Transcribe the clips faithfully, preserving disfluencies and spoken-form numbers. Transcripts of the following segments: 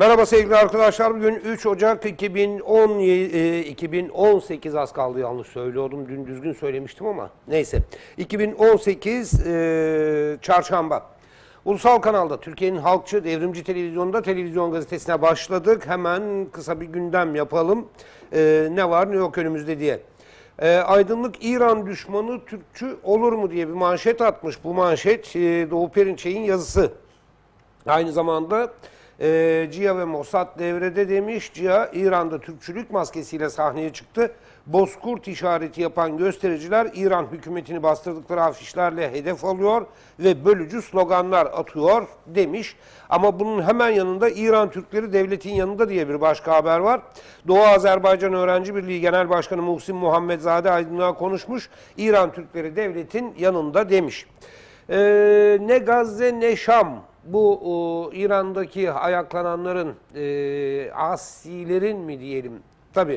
Merhaba sevgili arkadaşlar. Bugün üç Ocak iki bin on, iki bin on sekiz, az kaldı, yanlış söylüyordum. Dün düzgün söylemiştim ama neyse. iki bin on sekiz e, Çarşamba. Ulusal kanalda Türkiye'nin halkçı devrimci televizyonda televizyon gazetesine başladık. Hemen kısa bir gündem yapalım. E, ne var ne yok önümüzde diye. E, aydınlık İran düşmanı Türkçü olur mu diye bir manşet atmış. Bu manşet e, Doğu Perinçek'in yazısı. Aynı zamanda e, CIA ve Mossad devrede demiş. CIA, İran'da Türkçülük maskesiyle sahneye çıktı. Bozkurt işareti yapan göstericiler İran hükümetini bastırdıkları afişlerle hedef alıyor ve bölücü sloganlar atıyor demiş. Ama bunun hemen yanında İran Türkleri devletin yanında diye bir başka haber var. Doğu Azerbaycan Öğrenci Birliği Genel Başkanı Muhsin Muhammedzade aydınlığa konuşmuş. İran Türkleri devletin yanında demiş. E, ne Gazze ne Şam. Bu o, İran'daki ayaklananların, e, asilerin mi diyelim, tabii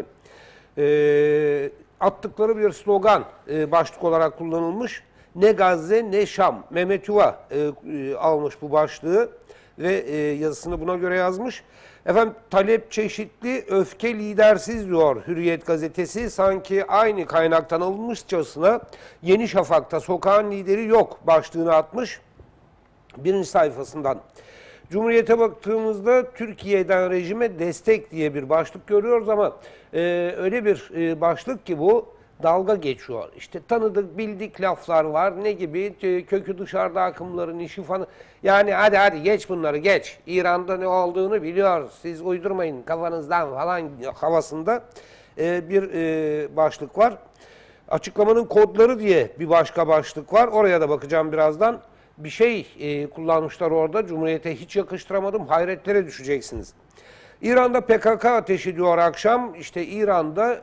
e, attıkları bir slogan e, başlık olarak kullanılmış. Ne Gazze ne Şam. Mehmet Yuva e, e, almış bu başlığı ve e, yazısını buna göre yazmış. Efendim, talep çeşitli, öfke lidersiz diyor Hürriyet gazetesi. Sanki aynı kaynaktan alınmışçasına Yeni Şafak'ta sokağın lideri yok başlığını atmış. Birinci sayfasından. Cumhuriyet'e baktığımızda Türkiye'den rejime destek diye bir başlık görüyoruz ama e, öyle bir e, başlık ki bu dalga geçiyor. İşte tanıdık bildik laflar var, ne gibi kökü dışarıda akımların işi falan. Yani hadi hadi geç bunları geç. İran'da ne olduğunu biliyoruz, siz uydurmayın kafanızdan falan havasında e, bir e, başlık var. Açıklamanın kodları diye bir başka başlık var, oraya da bakacağım birazdan. Bir şey e, kullanmışlar orada. Cumhuriyet'e hiç yakıştıramadım. Hayretlere düşeceksiniz. İran'da P K K ateşi diyor akşam. İşte İran'da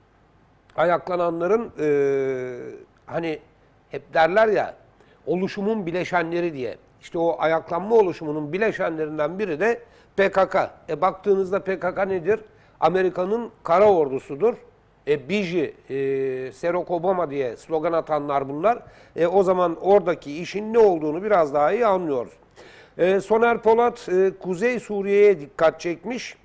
ayaklananların e, hani hep derler ya, oluşumun bileşenleri diye. İşte o ayaklanma oluşumunun bileşenlerinden biri de P K K. E baktığınızda P K K nedir? Amerika'nın kara ordusudur. E, Biji, e, Serok Obama diye slogan atanlar bunlar. E, o zaman oradaki işin ne olduğunu biraz daha iyi anlıyoruz. E, Soner Polat e, Kuzey Suriye'ye dikkat çekmiş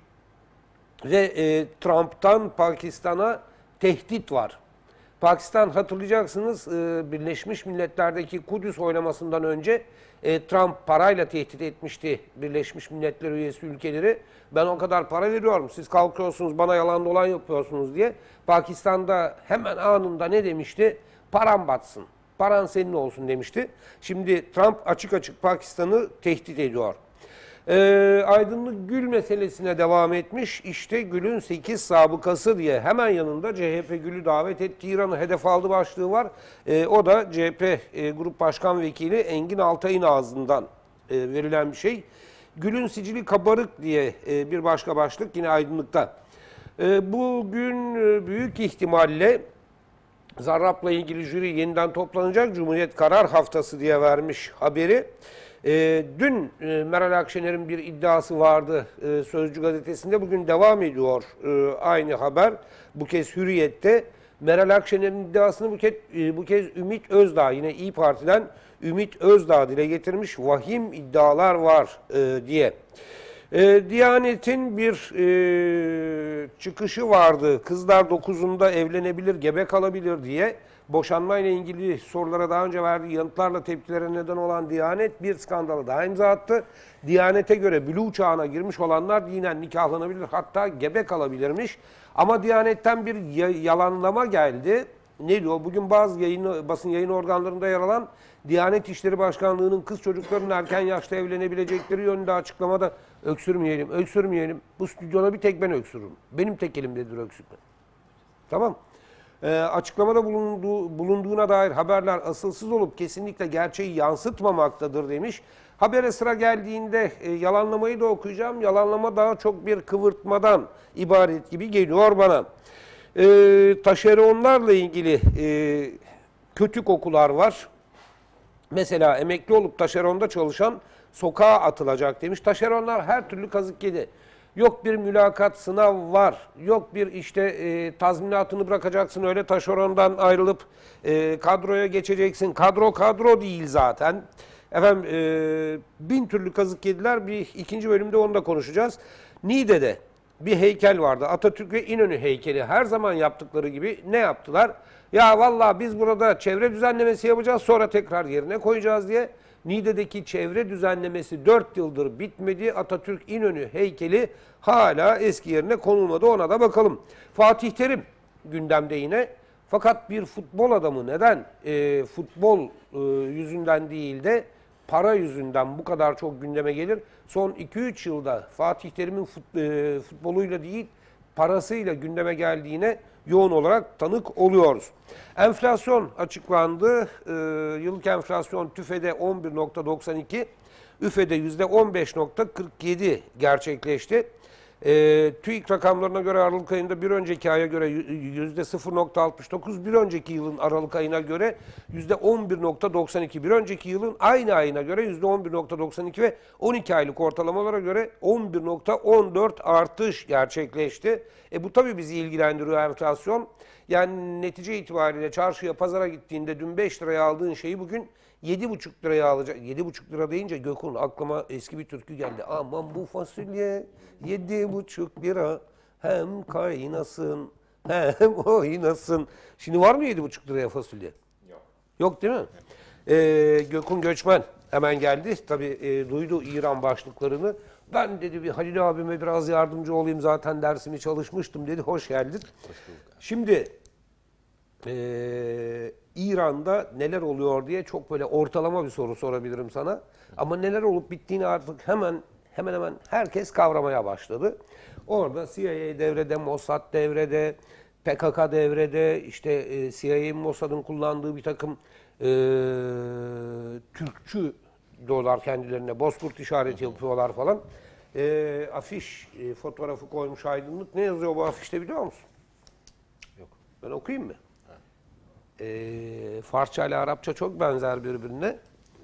ve e, Trump'tan Pakistan'a tehdit var. Pakistan, hatırlayacaksınız, e, Birleşmiş Milletler'deki Kudüs oylamasından önce e, Trump parayla tehdit etmişti Birleşmiş Milletler üyesi ülkeleri. Ben o kadar para veriyorum, siz kalkıyorsunuz bana yalan dolan yapıyorsunuz diye. Pakistan'da hemen anında ne demişti? Param batsın, paran senin olsun demişti. Şimdi Trump açık açık Pakistan'ı tehdit ediyor. E, aydınlık Gül meselesine devam etmiş. İşte Gül'ün sekiz sabıkası diye hemen yanında C H P Gül'ü davet etti, İran'ı hedef aldı başlığı var. E, o da C H P e, Grup Başkan Vekili Engin Altay'ın ağzından e, verilen bir şey. Gül'ün sicili kabarık diye e, bir başka başlık yine aydınlıkta. E, bugün e, büyük ihtimalle Zarrab'la ilgili jüri yeniden toplanacak. Cumhuriyet Karar Haftası diye vermiş haberi. E, dün e, Meral Akşener'in bir iddiası vardı e, Sözcü gazetesinde. Bugün devam ediyor e, aynı haber. Bu kez Hürriyet'te. Meral Akşener'in iddiasını bu kez, e, bu kez Ümit Özdağ, yine İYİ Parti'den Ümit Özdağ dile getirmiş. Vahim iddialar var e, diye. E, Diyanet'in bir e, çıkışı vardı. Kızlar dokuzunda evlenebilir, gebe kalabilir diye. Boşanmayla ilgili sorulara daha önce verdiği yanıtlarla tepkilere neden olan Diyanet bir skandalı daha imza attı. Diyanet'e göre bülûğ çağına girmiş olanlar dinen nikahlanabilir, hatta gebe kalabilirmiş. Ama Diyanet'ten bir yalanlama geldi. Ne diyor? Bugün bazı yayın, basın yayın organlarında yer alan Diyanet İşleri Başkanlığı'nın kız çocuklarının erken yaşta evlenebilecekleri yönünde açıklamada öksürmeyelim, öksürmeyelim. Bu stüdyoda bir tek ben öksürürüm. Benim tek elimdedir öksürme. Tamam. Ee, açıklamada bulunduğu, bulunduğuna dair haberler asılsız olup kesinlikle gerçeği yansıtmamaktadır demiş. Habere sıra geldiğinde e, yalanlamayı da okuyacağım. Yalanlama daha çok bir kıvırtmadan ibaret gibi geliyor bana. E, taşeronlarla ilgili e, kötü kokular var. Mesela emekli olup taşeronda çalışan sokağa atılacak demiş. Taşeronlar her türlü kazık yedi. Yok bir mülakat, sınav var. Yok bir işte e, tazminatını bırakacaksın, öyle taşerondan ayrılıp e, kadroya geçeceksin. Kadro kadro değil zaten. Efendim e, bin türlü kazık yediler. Bir ikinci bölümde onu da konuşacağız. Niğde'de bir heykel vardı. Atatürk ve İnönü heykeli. Her zaman yaptıkları gibi ne yaptılar? Ya vallahi biz burada çevre düzenlemesi yapacağız, sonra tekrar yerine koyacağız diye. Niğde'deki çevre düzenlemesi dört yıldır bitmedi. Atatürk İnönü heykeli hala eski yerine konulmadı. Ona da bakalım. Fatih Terim gündemde yine. Fakat bir futbol adamı neden e, futbol e, yüzünden değil de para yüzünden bu kadar çok gündeme gelir? Son iki üç yılda Fatih Terim'in fut, e, futboluyla değil parasıyla gündeme geldiğine yoğun olarak tanık oluyoruz. Enflasyon açıklandı. E, yıllık enflasyon TÜFE'de on bir nokta doksan iki, ÜFE'de yüzde on beş nokta kırk yedi gerçekleşti. E, TÜİK rakamlarına göre Aralık ayında bir önceki aya göre yüzde sıfır nokta altmış dokuz, bir önceki yılın Aralık ayına göre yüzde on bir nokta doksan iki, bir önceki yılın aynı ayına göre yüzde on bir nokta doksan iki ve on iki aylık ortalamalara göre on bir nokta on dört artış gerçekleşti. E bu tabii bizi ilgilendiriyor enflasyon. Yani netice itibariyle çarşıya, pazara gittiğinde dün beş liraya aldığın şeyi bugün yedi buçuk liraya alacak. yedi buçuk lira deyince Gökhan aklıma eski bir türkü geldi. Aman bu fasulye yedi buçuk lira hem kaynasın hem oynasın. Şimdi var mı yedi buçuk liraya fasulye? Yok. Yok değil mi? Ee, Gökhan Göçmen hemen geldi. Tabii e, duydu İran başlıklarını. Ben dedi bir Halil abime biraz yardımcı olayım, zaten dersimi çalışmıştım dedi. Hoş geldin. Hoş bulduk. Şimdi Ee, İran'da neler oluyor diye çok böyle ortalama bir soru sorabilirim sana. Ama neler olup bittiğini artık hemen hemen hemen herkes kavramaya başladı. Orada C I A devrede, Mossad devrede, P K K devrede, işte e, C I A'nin, Mossad'ın kullandığı bir takım e, Türkçü diyorlar kendilerine, Bozkurt işareti yapıyorlar falan. E, afiş e, fotoğrafı koymuş aydınlık. Ne yazıyor bu afişte biliyor musun? Yok. Ben okuyayım mı? E, Farsça ile Arapça çok benzer birbirine.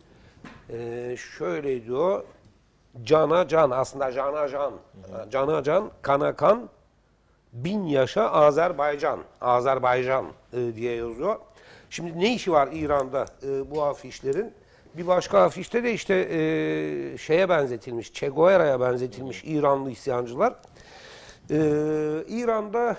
E, şöyle diyor. Cana can, aslında cana can. Hı. Cana can, kana kan, bin yaşa Azerbaycan. Azerbaycan e, diye yazıyor. Şimdi ne işi var İran'da e, bu afişlerin? Bir başka afişte de işte e, şeye benzetilmiş, Che Guevara'ya benzetilmiş İranlı isyancılar. E, İran'da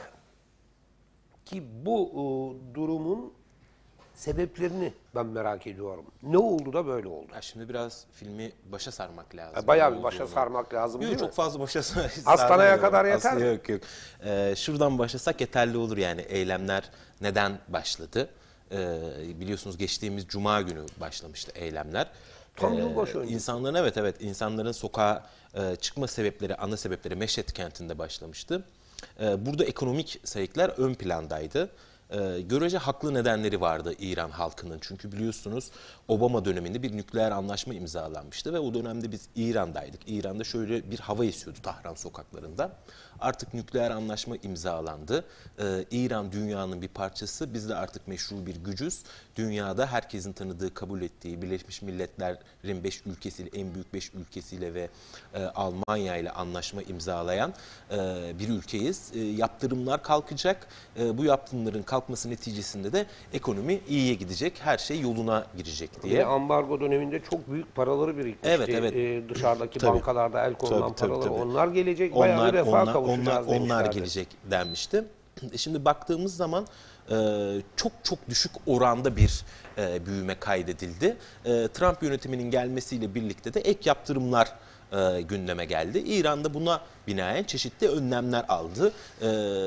ki bu e, durumun sebeplerini ben merak ediyorum. Ne oldu da böyle oldu? Ya şimdi biraz filmi başa sarmak lazım. Ya bayağı bir başa sarmak lazım yok, değil çok mi? fazla başa sarmak. Hastaneye kadar yeter mi? Yok yok. Ee, şuradan başlasak yeterli olur yani. Eylemler neden başladı? Ee, biliyorsunuz geçtiğimiz Cuma günü başlamıştı eylemler. Tam yılbaşı önce. İnsanların evet evet insanların sokağa e, çıkma sebepleri, ana sebepleri Meşhed kentinde başlamıştı. E, burada ekonomik sayıklar ön plandaydı. Ee, görece haklı nedenleri vardı İran halkının. Çünkü biliyorsunuz Obama döneminde bir nükleer anlaşma imzalanmıştı ve o dönemde biz İran'daydık. İran'da şöyle bir hava esiyordu Tahran sokaklarında. Artık nükleer anlaşma imzalandı. Ee, İran dünyanın bir parçası. Biz de artık meşru bir gücüz. Dünyada herkesin tanıdığı, kabul ettiği Birleşmiş Milletler'in beş ülkesiyle, en büyük beş ülkesiyle ve e, Almanya ile anlaşma imzalayan e, bir ülkeyiz. E, yaptırımlar kalkacak. E, bu yaptırımların kalkması neticesinde de ekonomi iyiye gidecek. Her şey yoluna girecek diye. Ve ambargo döneminde çok büyük paraları birikmişti. Evet, evet. Ee, dışarıdaki Tabii. bankalarda el konulan Tabii, tabii, paralar. tabii. Onlar gelecek. Onlar, Bayağı bir refaha onlar, kavuşacağız onlar, onlar demişlerdi. gelecek denmişti. Şimdi baktığımız zaman e, çok çok düşük oranda bir e, büyüme kaydedildi. E, Trump yönetiminin gelmesiyle birlikte de ek yaptırımlar e, gündeme geldi. İran'da buna binaen çeşitli önlemler aldı. E,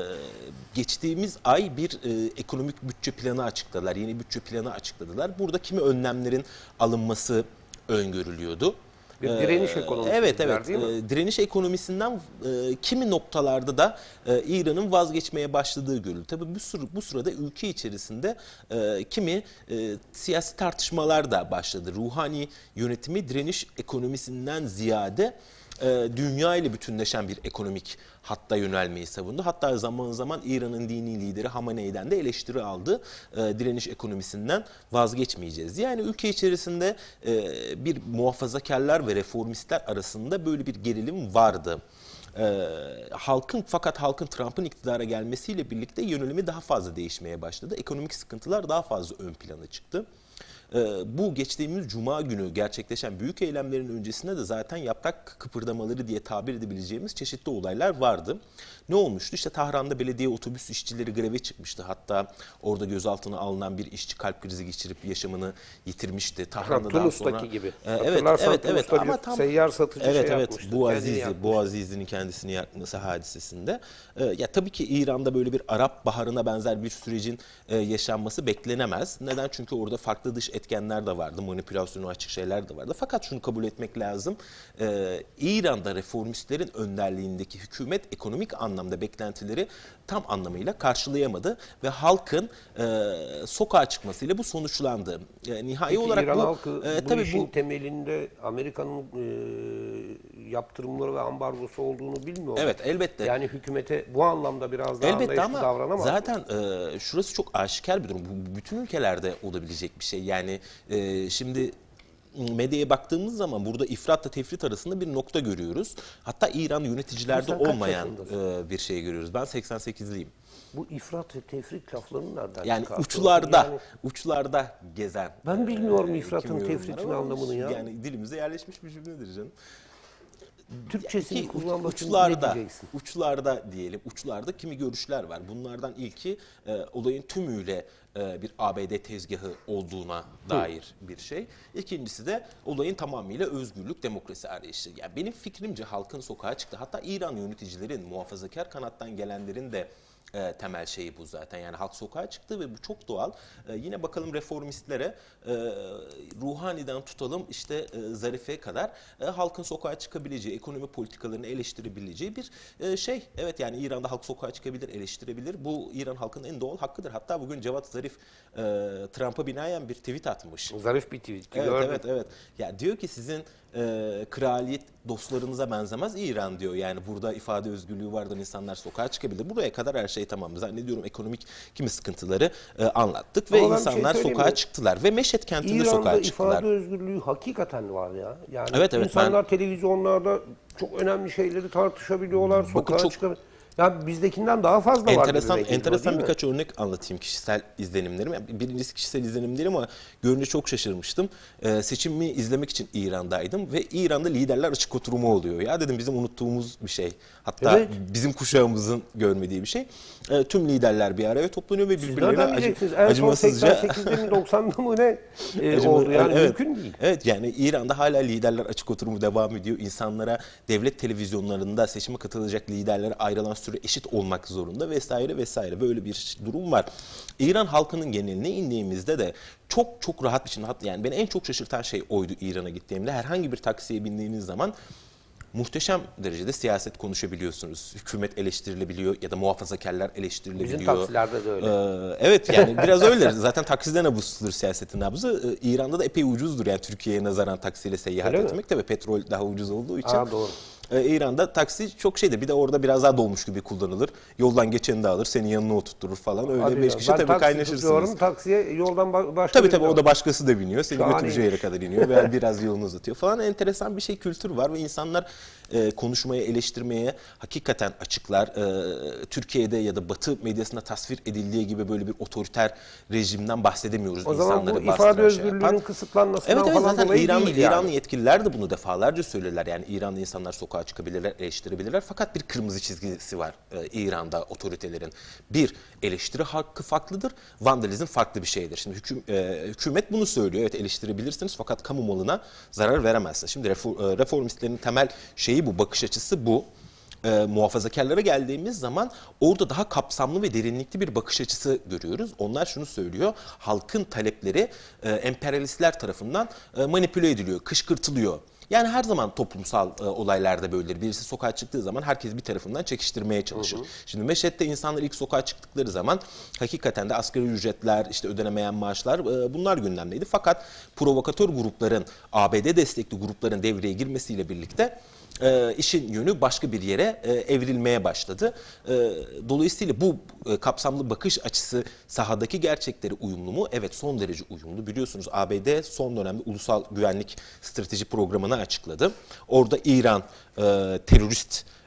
geçtiğimiz ay bir e, ekonomik bütçe planı açıkladılar. Yeni bütçe planı açıkladılar. Burada kimi önlemlerin alınması öngörülüyordu. Bir direniş ekonomisi. Evet evet. Değil mi? E, direniş ekonomisinden e, kimi noktalarda da e, İran'ın vazgeçmeye başladığı görüldü. Tabii bu, sır, bu sırada ülke içerisinde e, kimi e, siyasi tartışmalar da başladı. Ruhani yönetimi direniş ekonomisinden ziyade e, dünya ile bütünleşen bir ekonomik hatta yönelmeyi savundu. Hatta zaman zaman İran'ın dini lideri Hamenei'den de eleştiri aldı. E, direniş ekonomisinden vazgeçmeyeceğiz. Yani ülke içerisinde e, bir muhafazakarlar ve reformistler arasında böyle bir gerilim vardı. E, halkın fakat halkın Trump'ın iktidara gelmesiyle birlikte yönelimi daha fazla değişmeye başladı. Ekonomik sıkıntılar daha fazla ön plana çıktı. e, bu geçtiğimiz Cuma günü gerçekleşen büyük eylemlerin öncesinde de zaten yaprak kıpırdamaları diye tabir edebileceğimiz çeşitli olaylar vardı. Ne olmuştu? İşte Tahran'da belediye otobüs işçileri greve çıkmıştı. Hatta orada gözaltına alınan bir işçi kalp krizi geçirip yaşamını yitirmişti. Tahran'da daha Tunus'taki sonra gibi. e, evet evet evet ama tam seyyar satıcı evet şey evet yapmıştı. bu kendini Azizi yakmıştı. bu Azizi'nin kendisini yakması hadisesinde e, ya tabii ki İran'da böyle bir Arap Baharı'na benzer bir sürecin e, yaşanması beklenemez. Neden? Çünkü orada farklı dış etkenler de vardı, manipülasyonu açık şeyler de vardı. Fakat şunu kabul etmek lazım. E, İran'da reformistlerin önderliğindeki hükümet ekonomik anlamda beklentileri tam anlamıyla karşılayamadı ve halkın e, sokağa çıkmasıyla bu sonuçlandı. E, nihai Peki olarak İran bu halkı e, bu tabii işin bu temelinde Amerika'nın e, yaptırımları ve ambargosu olduğunu bilmiyor. evet elbette. Yani hükümete bu anlamda biraz daha Elbette anlayışlı ama davranamaz mı? zaten e, şurası çok aşikar bir durum. Bu bütün ülkelerde olabilecek bir şey. Yani e, şimdi medyaya baktığımız zaman burada ifratla tefrit arasında bir nokta görüyoruz. Hatta İran yöneticilerde Sen kaç olmayan yaşındasın? e, bir şey görüyoruz. Ben seksen sekizliyim. Bu ifrat ve tefrit laflarını nereden Yani çıkartıyorsun? uçlarda, Yani uçlarda gezen. ben bilmiyorum e, ifratın, kim yorumlar tefritin ama anlamını ya. Yani dilimize yerleşmiş bir cümledir canım. Türkçesini Ki kullanmak için ne uçlarda, diyeceksin? uçlarda diyelim, uçlarda kimi görüşler var. Bunlardan ilki e, olayın tümüyle e, bir A B D tezgahı olduğuna dair bir şey. İkincisi de olayın tamamıyla özgürlük, demokrasi arayışı. Yani benim fikrimce halkın sokağa çıktı. Hatta İran yöneticilerin, muhafazakar kanattan gelenlerin de E, temel şeyi bu zaten. Yani halk sokağa çıktı ve bu çok doğal. E, yine bakalım reformistlere e, Ruhani'den tutalım işte e, Zarife'ye kadar e, halkın sokağa çıkabileceği, ekonomi politikalarını eleştirebileceği bir e, şey. Evet yani İran'da halk sokağa çıkabilir, eleştirebilir. Bu İran halkının en doğal hakkıdır. Hatta bugün Cevat Zarif e, Trump'a binaen bir tweet atmış. Zarif bir tweet. Evet, gördüm. evet, evet. Ya diyor ki sizin e, kraliyet dostlarınıza benzemez İran diyor. Yani burada ifade özgürlüğü vardır, insanlar sokağa çıkabilir. Buraya kadar her şey tamam. Zannediyorum ekonomik kimi sıkıntıları e, anlattık ve Ama ben bir şey insanlar söyleyeyim sokağa mi? çıktılar ve Meşet kentinde İran'da sokağa çıktılar. ifade özgürlüğü hakikaten var ya. Yani Evet, evet, insanlar televizyonlarda çok önemli şeyleri tartışabiliyorlar, sokağa çok- çıkabiliyorlar. Ya bizdekinden daha fazla var. Enteresan, gibime geliyor, enteresan değil mi? birkaç örnek anlatayım kişisel izlenimlerim. Yani birincisi kişisel izlenim değil ama görünce çok şaşırmıştım. Ee, seçimi izlemek için İran'daydım ve İran'da liderler açık oturumu oluyor. Ya dedim bizim unuttuğumuz bir şey. Hatta Evet. bizim kuşağımızın görmediği bir şey. Ee, tüm liderler bir araya toplanıyor ve Siz birbirlerine nereden acı, bileceksiniz? En son acımasızca... seksen sekizde mi doksan'da mı ne e, Acaba- oldu? Yani evet, mümkün değil. Evet yani İran'da hala liderler açık oturumu devam ediyor. İnsanlara devlet televizyonlarında seçime katılacak liderlere ayrılan süre eşit olmak zorunda vesaire vesaire. Böyle bir durum var. İran halkının geneline indiğimizde de çok çok rahat bir şekilde, yani beni en çok şaşırtan şey oydu İran'a gittiğimde. Herhangi bir taksiye bindiğiniz zaman muhteşem derecede siyaset konuşabiliyorsunuz. Hükümet eleştirilebiliyor ya da muhafazakarlar eleştirilebiliyor. Bizim taksilerde de öyle. Ee, evet yani biraz öyle. Zaten takside nabızdır siyasetin nabzı. Ee, İran'da da epey ucuzdur yani Türkiye'ye nazaran taksiyle seyahat Öyle mi? etmek. Tabii petrol daha ucuz olduğu için. Aa, doğru. Ee, İran'da taksi çok şeydir. Bir de orada biraz daha dolmuş gibi kullanılır. Yoldan geçeni de alır, senin yanına oturtturur falan. Öyle Hadi beş ya. kişi Ben tabii taksi kaynaşırsınız. tutuyorum, taksiye yoldan ba- başka Tabii biri tabii de o var. da başkası da biniyor. Seni Şahaneymiş. götüreceği yere kadar iniyor veya biraz yolunu uzatıyor falan. Enteresan bir şey, kültür var ve insanlar e, konuşmaya, eleştirmeye hakikaten açıklar. E, Türkiye'de ya da Batı medyasında tasvir edildiği gibi böyle bir otoriter rejimden bahsedemiyoruz. O zaman bu İnsanları ifade bastıran şey özgürlüğünün yapan. kısıtlanmasından Evet evet falan zaten dolayı İranlı, değil yani. İranlı yetkililer de bunu defalarca söylerler. Yani İranlı insanlar sokağa çıkabilirler, eleştirebilirler. Fakat bir kırmızı çizgisi var e, İran'da otoritelerin. Bir, eleştiri hakkı farklıdır. Vandalizm farklı bir şeydir. Şimdi hüküm, e, hükümet bunu söylüyor. Evet eleştirebilirsiniz fakat kamu malına zarar veremezsiniz. Şimdi reform, e, reformistlerin temel şeyi bu, bakış açısı bu. E, muhafazakarlara geldiğimiz zaman orada daha kapsamlı ve derinlikli bir bakış açısı görüyoruz. Onlar şunu söylüyor, halkın talepleri e, emperyalistler tarafından e, manipüle ediliyor, kışkırtılıyor. Yani her zaman toplumsal e, olaylarda böyledir. Birisi sokağa çıktığı zaman herkes bir tarafından çekiştirmeye çalışır. Hı hı. Şimdi Meşhed'de insanlar ilk sokağa çıktıkları zaman hakikaten de asgari ücretler, işte ödenemeyen maaşlar e, bunlar gündemdeydi. Fakat provokatör grupların, A B D destekli grupların devreye girmesiyle birlikte E, işin yönü başka bir yere e, evrilmeye başladı. E, dolayısıyla bu e, kapsamlı bakış açısı sahadaki gerçekleri uyumlu mu? Evet son derece uyumlu. Biliyorsunuz A B D son dönemde ulusal güvenlik strateji programını açıkladı. Orada İran e, terörist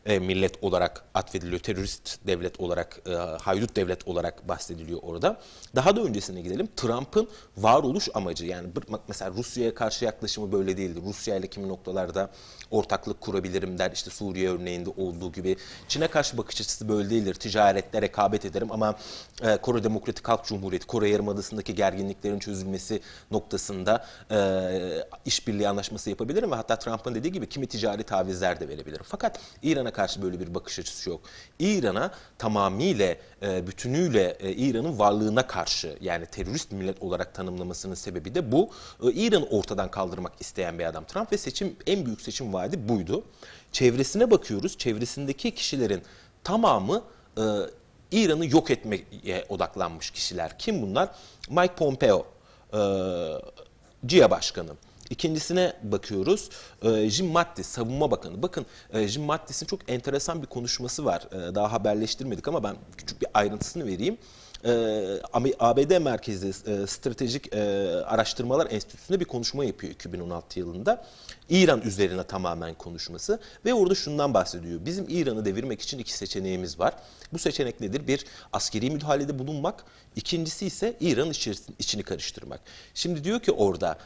e, millet olarak atfediliyor. Terörist devlet olarak, e, haydut devlet olarak bahsediliyor orada. Daha da öncesine gidelim. Trump'ın varoluş amacı, yani mesela Rusya'ya karşı yaklaşımı böyle değildi. Rusya ile kimi noktalarda ortaklık kurabilirim der. İşte Suriye örneğinde olduğu gibi. Çin'e karşı bakış açısı böyle değildir. Ticaretle rekabet ederim ama e, Kore Demokratik Halk Cumhuriyeti, Kore Yarımadası'ndaki gerginliklerin çözülmesi noktasında e, işbirliği anlaşması yapabilirim ve hatta Trump'ın dediği gibi kimi ticari tavizler de verebilirim. Fakat İran'a karşı böyle bir bakış açısı yok. İran'a tamamıyla, e, bütünüyle e, İran'ın varlığına karşı, yani terörist millet olarak tanımlamasının sebebi de bu. E, İran'ı ortadan kaldırmak isteyen bir adam Trump ve seçim, en büyük seçim vaadi buydu. Çevresine bakıyoruz. Çevresindeki kişilerin tamamı e, İran'ı yok etmeye odaklanmış kişiler. Kim bunlar? Mike Pompeo, e, C I A Başkanı. İkincisine bakıyoruz. E, Jim Mattis, Savunma Bakanı. Bakın e, Jim Mattis'in çok enteresan bir konuşması var. E, daha haberleştirmedik ama ben küçük bir ayrıntısını vereyim. A B D merkezli Stratejik Araştırmalar Enstitüsü'nde bir konuşma yapıyor iki bin on altı yılında. İran üzerine tamamen konuşması ve orada şundan bahsediyor. Bizim İran'ı devirmek için iki seçeneğimiz var. Bu seçenek nedir? Bir, askeri müdahalede bulunmak. İkincisi ise İran'ın içini karıştırmak. Şimdi diyor ki orada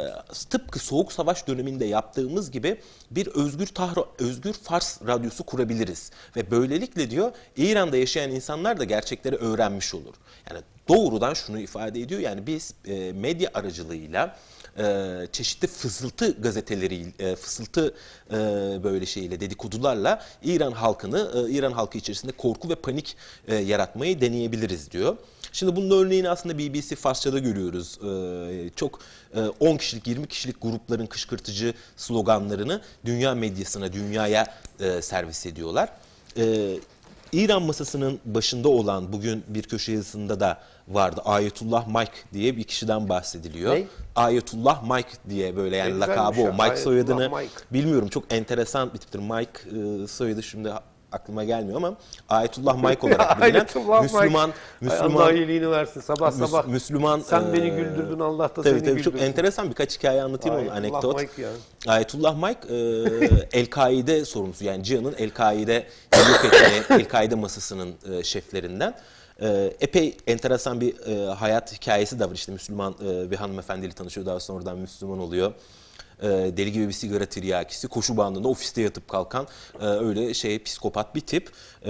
tıpkı Soğuk Savaş döneminde yaptığımız gibi bir özgür Tahra, özgür Fars radyosu kurabiliriz. Ve böylelikle diyor İran'da yaşayan insanlar da gerçekleri öğrenmiş olur. Yani doğrudan şunu ifade ediyor. Yani biz e, medya aracılığıyla e, çeşitli fısıltı gazeteleri, e, fısıltı e, böyle şeyle, dedikodularla İran halkını, e, İran halkı içerisinde korku ve panik e, yaratmayı deneyebiliriz diyor. Şimdi bunun örneğini aslında B B C Farsça'da görüyoruz. Ee, çok e, on kişilik, yirmi kişilik grupların kışkırtıcı sloganlarını dünya medyasına, dünyaya e, servis ediyorlar. Ee, İran masasının başında olan, bugün bir köşe yazısında da vardı, Ayetullah Mike diye bir kişiden bahsediliyor. Ne? Ayetullah Mike diye, böyle yani Ne lakabı o. güzelmiş ya, Mike soyadını Ayetullah Mike. bilmiyorum, çok enteresan bir tiptir. Mike e, soyadı şimdi aklıma gelmiyor ama Ayetullah Mike olarak bilinen Ayetullah Müslüman, Mike. Müslüman, Allah iyiliğini versin sabah Müs- sabah. Müslüman. Sen beni e, güldürdün, Allah da tabii, seni tabii, güldürsün. çok enteresan birkaç hikaye anlatayım onu, Ayetullah anekdot. Mike ya. Ayetullah Mike e, El-Kaide sorumlusu, yani Cihan'ın El-Kaide yok etme, El-Kaide masasının e, şeflerinden. E, epey enteresan bir e, hayat hikayesi de var. İşte Müslüman e, bir hanımefendiyle tanışıyor, daha sonradan Müslüman oluyor. E, deli gibi bir sigara tiryakisi, koşu bandında ofiste yatıp kalkan e, öyle şey psikopat bir tip. E,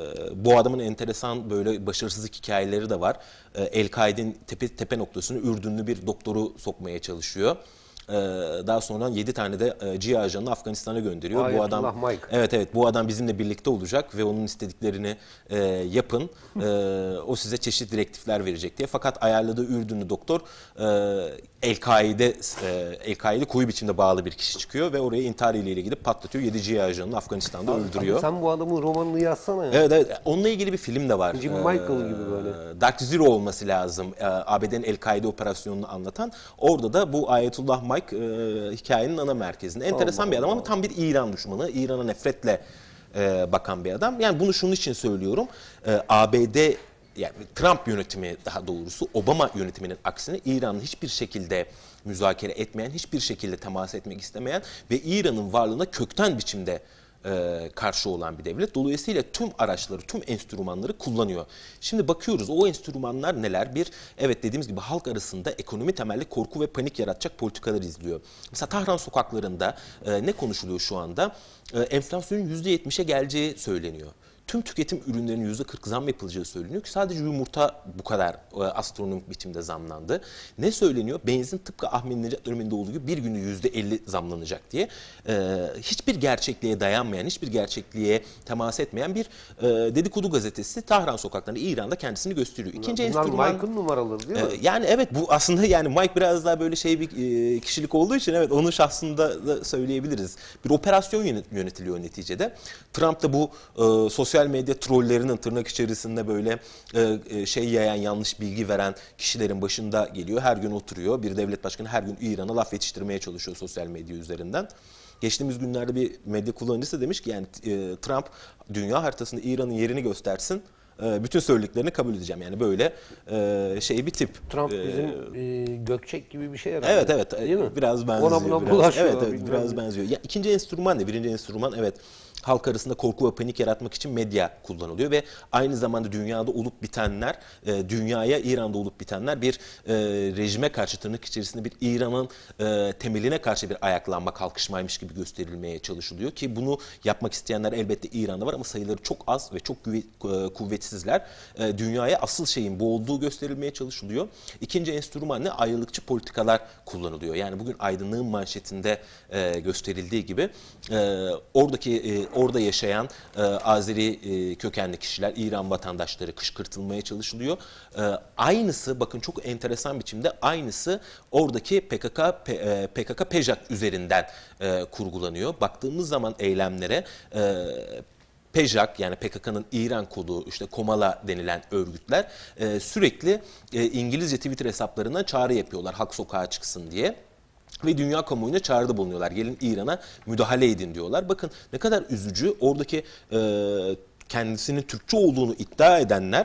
bu adamın enteresan böyle başarısızlık hikayeleri de var. E, El-Kaide'nin tepe, tepe noktasını Ürdünlü bir doktoru sokmaya çalışıyor. Ee, daha sonra yedi tane de e, C I A ajanını Afganistan'a gönderiyor. Ayetullah bu adam Mike. Evet evet bu adam bizimle birlikte olacak ve onun istediklerini e, yapın. E, o size çeşitli direktifler verecek diye. Fakat ayarladığı Ürdünlü doktor e, El-Kaide e, El-Kaide koyu biçimde bağlı bir kişi çıkıyor ve oraya intihar ile gidip patlatıyor. yedi C I A ajanını Afganistan'da öldürüyor. Abi sen bu adamın romanını yazsana ya. Evet evet, onunla ilgili bir film de var. Jim Michael gibi böyle. Dark Zero olması lazım. Ee, A B D'nin El-Kaide operasyonunu anlatan. Orada da bu Ayetullah Mike e, hikayenin ana merkezinde. Enteresan Allah bir adam Allah. ama tam bir İran düşmanı. İran'a nefretle e, bakan bir adam. Yani bunu şunun için söylüyorum. E, A B D, yani Trump yönetimi, daha doğrusu Obama yönetiminin aksine İran'ın hiçbir şekilde müzakere etmeyen, hiçbir şekilde temas etmek istemeyen ve İran'ın varlığına kökten biçimde e, karşı olan bir devlet. Dolayısıyla tüm araçları, tüm enstrümanları kullanıyor. Şimdi bakıyoruz o enstrümanlar neler? Bir, evet dediğimiz gibi halk arasında ekonomi temelli korku ve panik yaratacak politikalar izliyor. Mesela Tahran sokaklarında e, ne konuşuluyor şu anda? E, enflasyonun yüzde yetmişe geleceği söyleniyor. Tüm tüketim ürünlerinin yüzde kırk zam yapılacağı söyleniyor ki sadece yumurta bu kadar e, astronomik biçimde zamlandı. Ne söyleniyor? Benzin tıpkı Ahmet Necat döneminde olduğu gibi bir günde yüzde elli zamlanacak diye. E, hiçbir gerçekliğe dayanmayan, hiçbir gerçekliğe temas etmeyen bir e, dedikodu gazetesi Tahran sokaklarında, İran'da kendisini gösteriyor. İkinci Bunlar enstrüman... Mike'ın numaraları değil mi? E, yani evet, bu aslında yani Mike biraz daha böyle şey bir e, kişilik olduğu için evet onun şahsında da söyleyebiliriz. Bir operasyon yönetiliyor neticede. Trump da bu e, sosyal medya trollerinin tırnak içerisinde böyle e, şey yayan, yanlış bilgi veren kişilerin başında geliyor. Her gün oturuyor. Bir devlet başkanı her gün İran'a laf yetiştirmeye çalışıyor sosyal medya üzerinden. Geçtiğimiz günlerde bir medya kullanıcısı demiş ki yani e, Trump dünya haritasında İran'ın yerini göstersin, e, bütün söylediklerini kabul edeceğim. Yani böyle e, şey bir tip. Trump E, bizim e, Gökçek gibi bir şey herhalde. Evet evet, Değil mi? biraz benziyor. Ona buna biraz, bulaşıyor. evet, evet bilmem biraz ne. benziyor. Ya, ikinci enstrüman ne? Birinci enstrüman evet halk arasında korku ve panik yaratmak için medya kullanılıyor ve aynı zamanda dünyada olup bitenler, e, dünyaya İran'da olup bitenler bir e, rejime karşı, tırnak içerisinde bir İran'ın e, temeline karşı bir ayaklanma, kalkışmaymış gibi gösterilmeye çalışılıyor ki bunu yapmak isteyenler elbette İran'da var ama sayıları çok az ve çok güve- e, kuvvetsizler. E, dünyaya asıl şeyin bu olduğu gösterilmeye çalışılıyor. İkinci enstrüman ne? Ayrılıkçı politikalar kullanılıyor. Yani bugün Aydınlığın manşetinde e, gösterildiği gibi e, oradaki e, orada yaşayan e, Azeri e, kökenli kişiler, İran vatandaşları kışkırtılmaya çalışılıyor. E, aynısı, bakın çok enteresan biçimde aynısı oradaki P K K P, e, P K K PEJAK üzerinden e, kurgulanıyor. Baktığımız zaman eylemlere e, PEJAK, yani P K K'nın İran kolu, işte Komala denilen örgütler e, sürekli e, İngilizce Twitter hesaplarından çağrı yapıyorlar halk sokağa çıksın diye. Ve dünya kamuoyuna çağrıda bulunuyorlar. Gelin İran'a müdahale edin diyorlar. Bakın ne kadar üzücü. Oradaki e, kendisinin Türkçe olduğunu iddia edenler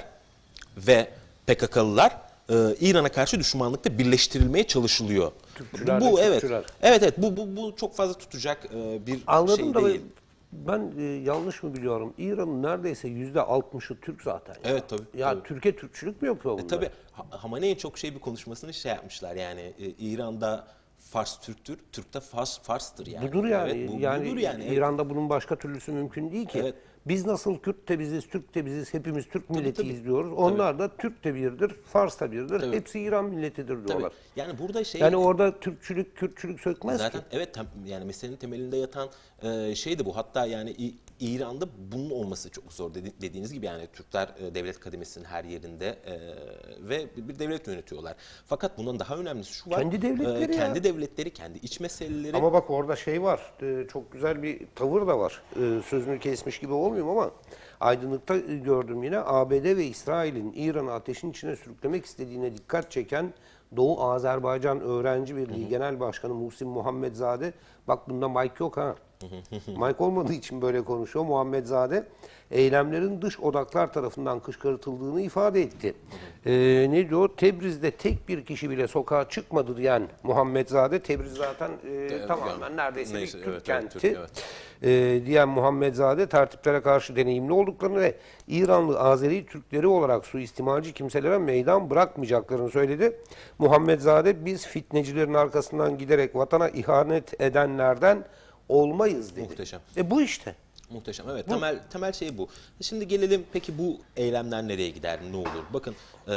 ve P K K'lılar e, İran'a karşı düşmanlıkta birleştirilmeye çalışılıyor. Türkçüler bu de evet. Türkçüler. Evet evet bu bu bu çok fazla tutacak e, bir Anladım şey da değil. ben e, yanlış mı biliyorum? İran'ın neredeyse yüzde altmışı Türk zaten. Ya. Evet, tabii, Ya tabii. Türkiye Türkçülük mü yapıyor bunlar? E, tabii Ha- Hamaney'in çok şey bir konuşmasını şey yapmışlar yani e, İran'da Fars Türktür, Türk'te Fars Fars'tır yani. Budur yani. Evet, bu, yani, budur yani. Evet. İran'da bunun başka türlüsü mümkün değil ki. Evet. Biz nasıl Kürt de biziz, Türk de biziz, hepimiz Türk milletiyiz tabii. diyoruz. Onlar da Türk de birdir, Fars da birdir. Tabii. Hepsi İran milletidir Tabii. diyorlar. Yani burada şey Yani orada Türkçülük, Kürtçülük sökmez zaten ki. evet tem, yani meselenin temelinde yatan e, şey de bu. Hatta yani İ- İran'da bunun olması çok zor dedi, dediğiniz gibi yani Türkler e, devlet kademesinin her yerinde e, ve bir, bir devlet yönetiyorlar. Fakat bundan daha önemlisi şu var. Kendi devletleri ya. kendi devletleri, kendi iç meseleleri. Ama bak orada şey var, e, çok güzel bir tavır da var. E, Sözünü kesmiş gibi olmayayım ama aydınlıkta e, gördüm yine A B D ve İsrail'in İran'ı ateşin içine sürüklemek istediğine dikkat çeken Doğu Azerbaycan Öğrenci Birliği Genel Başkanı Muhsin Muhammedzade, bak bunda Mike yok ha. Mike olmadığı için böyle konuşuyor. Muhammedzade eylemlerin dış odaklar tarafından kışkırtıldığını ifade etti. Ee, ne diyor? Tebriz'de tek bir kişi bile sokağa çıkmadı diyen Muhammedzade, Tebriz zaten e, tamamen yani, neredeyse neyse, bir Türk evet, kenti. evet, Türk, evet. Ee, diyen Muhammedzade, tertiplere karşı deneyimli olduklarını ve İranlı Azeri Türkleri olarak suistimalci kimselere meydan bırakmayacaklarını söyledi. Muhammedzade, biz fitnecilerin arkasından giderek vatana ihanet edenlerden olmayız dedi. Muhteşem. E bu işte. Muhteşem. Evet. Temel temel şey bu. Şimdi gelelim peki bu eylemler nereye gider? Ne olur? Bakın e,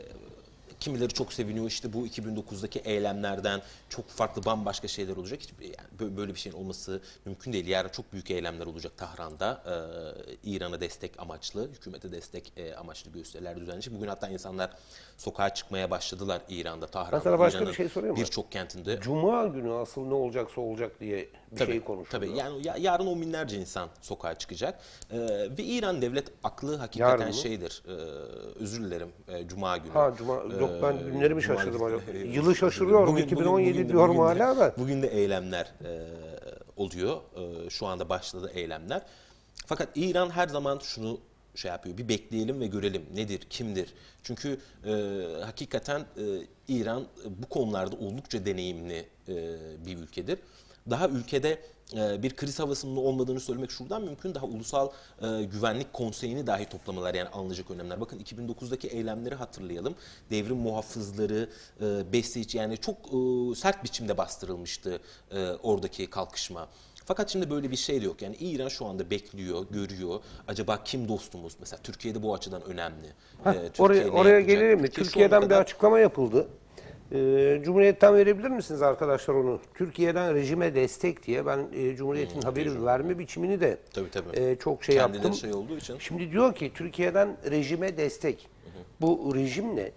kimileri çok seviniyor işte bu iki bin dokuzdaki eylemlerden çok farklı bambaşka şeyler olacak. Hiç, yani böyle bir şeyin olması mümkün değil. Yarın çok büyük eylemler olacak Tahran'da. E, İran'a destek amaçlı, hükümete destek e, amaçlı gösteriler düzenlenecek. Bugün hatta insanlar sokağa çıkmaya başladılar İran'da, Tahran'da. Ben sana başka İran'ın bir şey sorayım mı? Birçok kentinde. Cuma günü asıl ne olacaksa olacak diye bir Tabii, şey konuşuluyor. tabii. Yani ya- yarın on binlerce insan sokağa çıkacak. Ee, ve İran devlet aklı hakikaten Yarın mı? şeydir. Ee, özür dilerim. Ee, Cuma günü. Ha Cuma, yok ben Ee, günleri mi Cuma şaşırdım günü. acaba? Ee, Yılı şaşırıyorum. bugün- iki bin bugün- on yedi bugün de- diyorum bugün de- hala da. Bugün de eylemler e, oluyor. E, şu anda başladı eylemler. Fakat İran her zaman şunu şey yapıyor. Bir bekleyelim ve görelim nedir, kimdir. Çünkü e, hakikaten e, İran e, bu konularda oldukça deneyimli e, bir ülkedir. Daha ülkede e, bir kriz havasının olmadığını söylemek şuradan mümkün. Daha ulusal e, güvenlik konseyini dahi toplamalar yani alınacak önlemler. Bakın iki bin dokuzdaki eylemleri hatırlayalım. Devrim muhafızları, e, Besiç yani çok e, sert biçimde bastırılmıştı e, oradaki kalkışma. Fakat şimdi böyle bir şey de yok. Yani İran şu anda bekliyor, görüyor. Acaba kim dostumuz? Mesela Türkiye'de bu açıdan önemli. Heh, Ee, Türkiye oraya ne oraya yapacak? gelelim mi? Türkiye şu Türkiye'den ana bir kadar- açıklama yapıldı. Ee, Cumhuriyet'ten verebilir misiniz arkadaşlar onu? Türkiye'den rejime destek diye ben e, Cumhuriyet'in haberi verme biçimini de Tabii, tabii. e, çok şey Kendileri yaptım. şey olduğu için. Şimdi diyor ki Türkiye'den rejime destek. Bu rejim ne?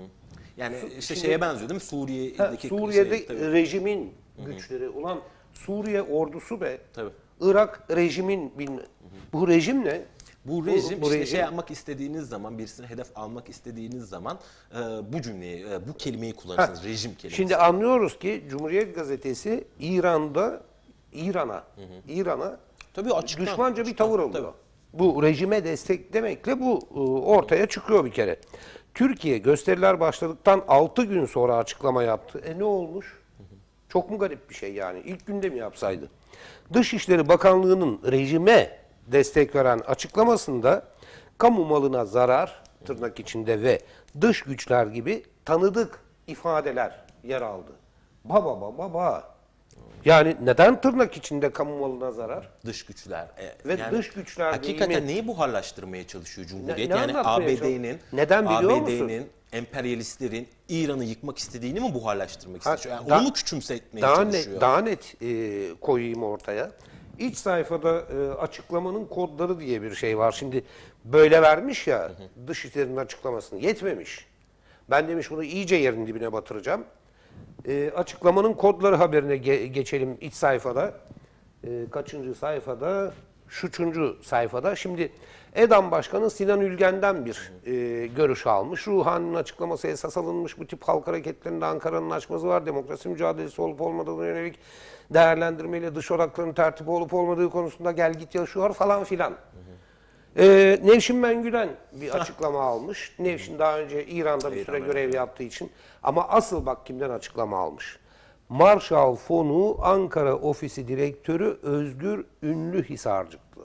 Yani işte Şimdi- şeye benziyor değil mi? Ha, Suriye'deki Suriye'de şey, tabii. rejimin güçleri. Ulan Suriye ordusu be. Tabii. Irak rejimin bilmem. Bu rejim ne? Bu rejim bu işte rejim- şey yapmak istediğiniz zaman, birisine hedef almak istediğiniz zaman e, bu cümleyi, e, bu kelimeyi kullanırsınız. Rejim kelimesi. Şimdi anlıyoruz ki Cumhuriyet Gazetesi İran'da İran'a İran'a Tabii açıktan, düşmanca bir açıktan, tavır alıyor. Bu rejime destek demekle bu e, ortaya çıkıyor bir kere. Türkiye gösteriler başladıktan altı gün sonra açıklama yaptı. E ne olmuş? Çok mu garip bir şey yani? İlk günde mi yapsaydı? Dışişleri Bakanlığı'nın rejime destek veren açıklamasında kamu malına zarar, tırnak içinde, ve dış güçler gibi tanıdık ifadeler yer aldı. Baba baba baba. Yani neden tırnak içinde kamu malına zarar? Dış güçler. E, Ve yani dış güçler hakikaten deyimi- neyi buharlaştırmaya çalışıyor Cumhuriyet? Ne- ne yani anlatmaya A B D'nin, Neden biliyor musun? A B D'nin, emperyalistlerin İran'ı yıkmak istediğini mi buharlaştırmak Ha, istiyor? Yani da- onu mu küçümsetmeye daha çalışıyor? Net, daha net e, koyayım ortaya. İç sayfada e, açıklamanın kodları diye bir şey var. Şimdi böyle vermiş ya, Dışişleri'nin açıklamasını yetmemiş. Ben demiş bunu iyice yerin dibine batıracağım. E, açıklamanın kodları haberine ge- geçelim iç sayfada. E, kaçıncı sayfada? Şuçuncu sayfada. Şimdi EDAM Başkanı Sinan Ülgen'den bir e, görüş almış. Ruhani'nin açıklaması esas alınmış. Bu tip halk hareketlerinde Ankara'nın açması var. Demokrasi mücadelesi olup olmadığına yönelik değerlendirmeyle dış odakların tertibi olup olmadığı konusunda gel git yaşıyor falan filan. Ee, Nevşin Mengü'den bir açıklama almış. Nevşin daha önce İran'da bir süre görev yaptığı için. Ama asıl bak kimden açıklama almış. Marshall Fonu Ankara Ofisi Direktörü Özgür Ünlühisarcıklı.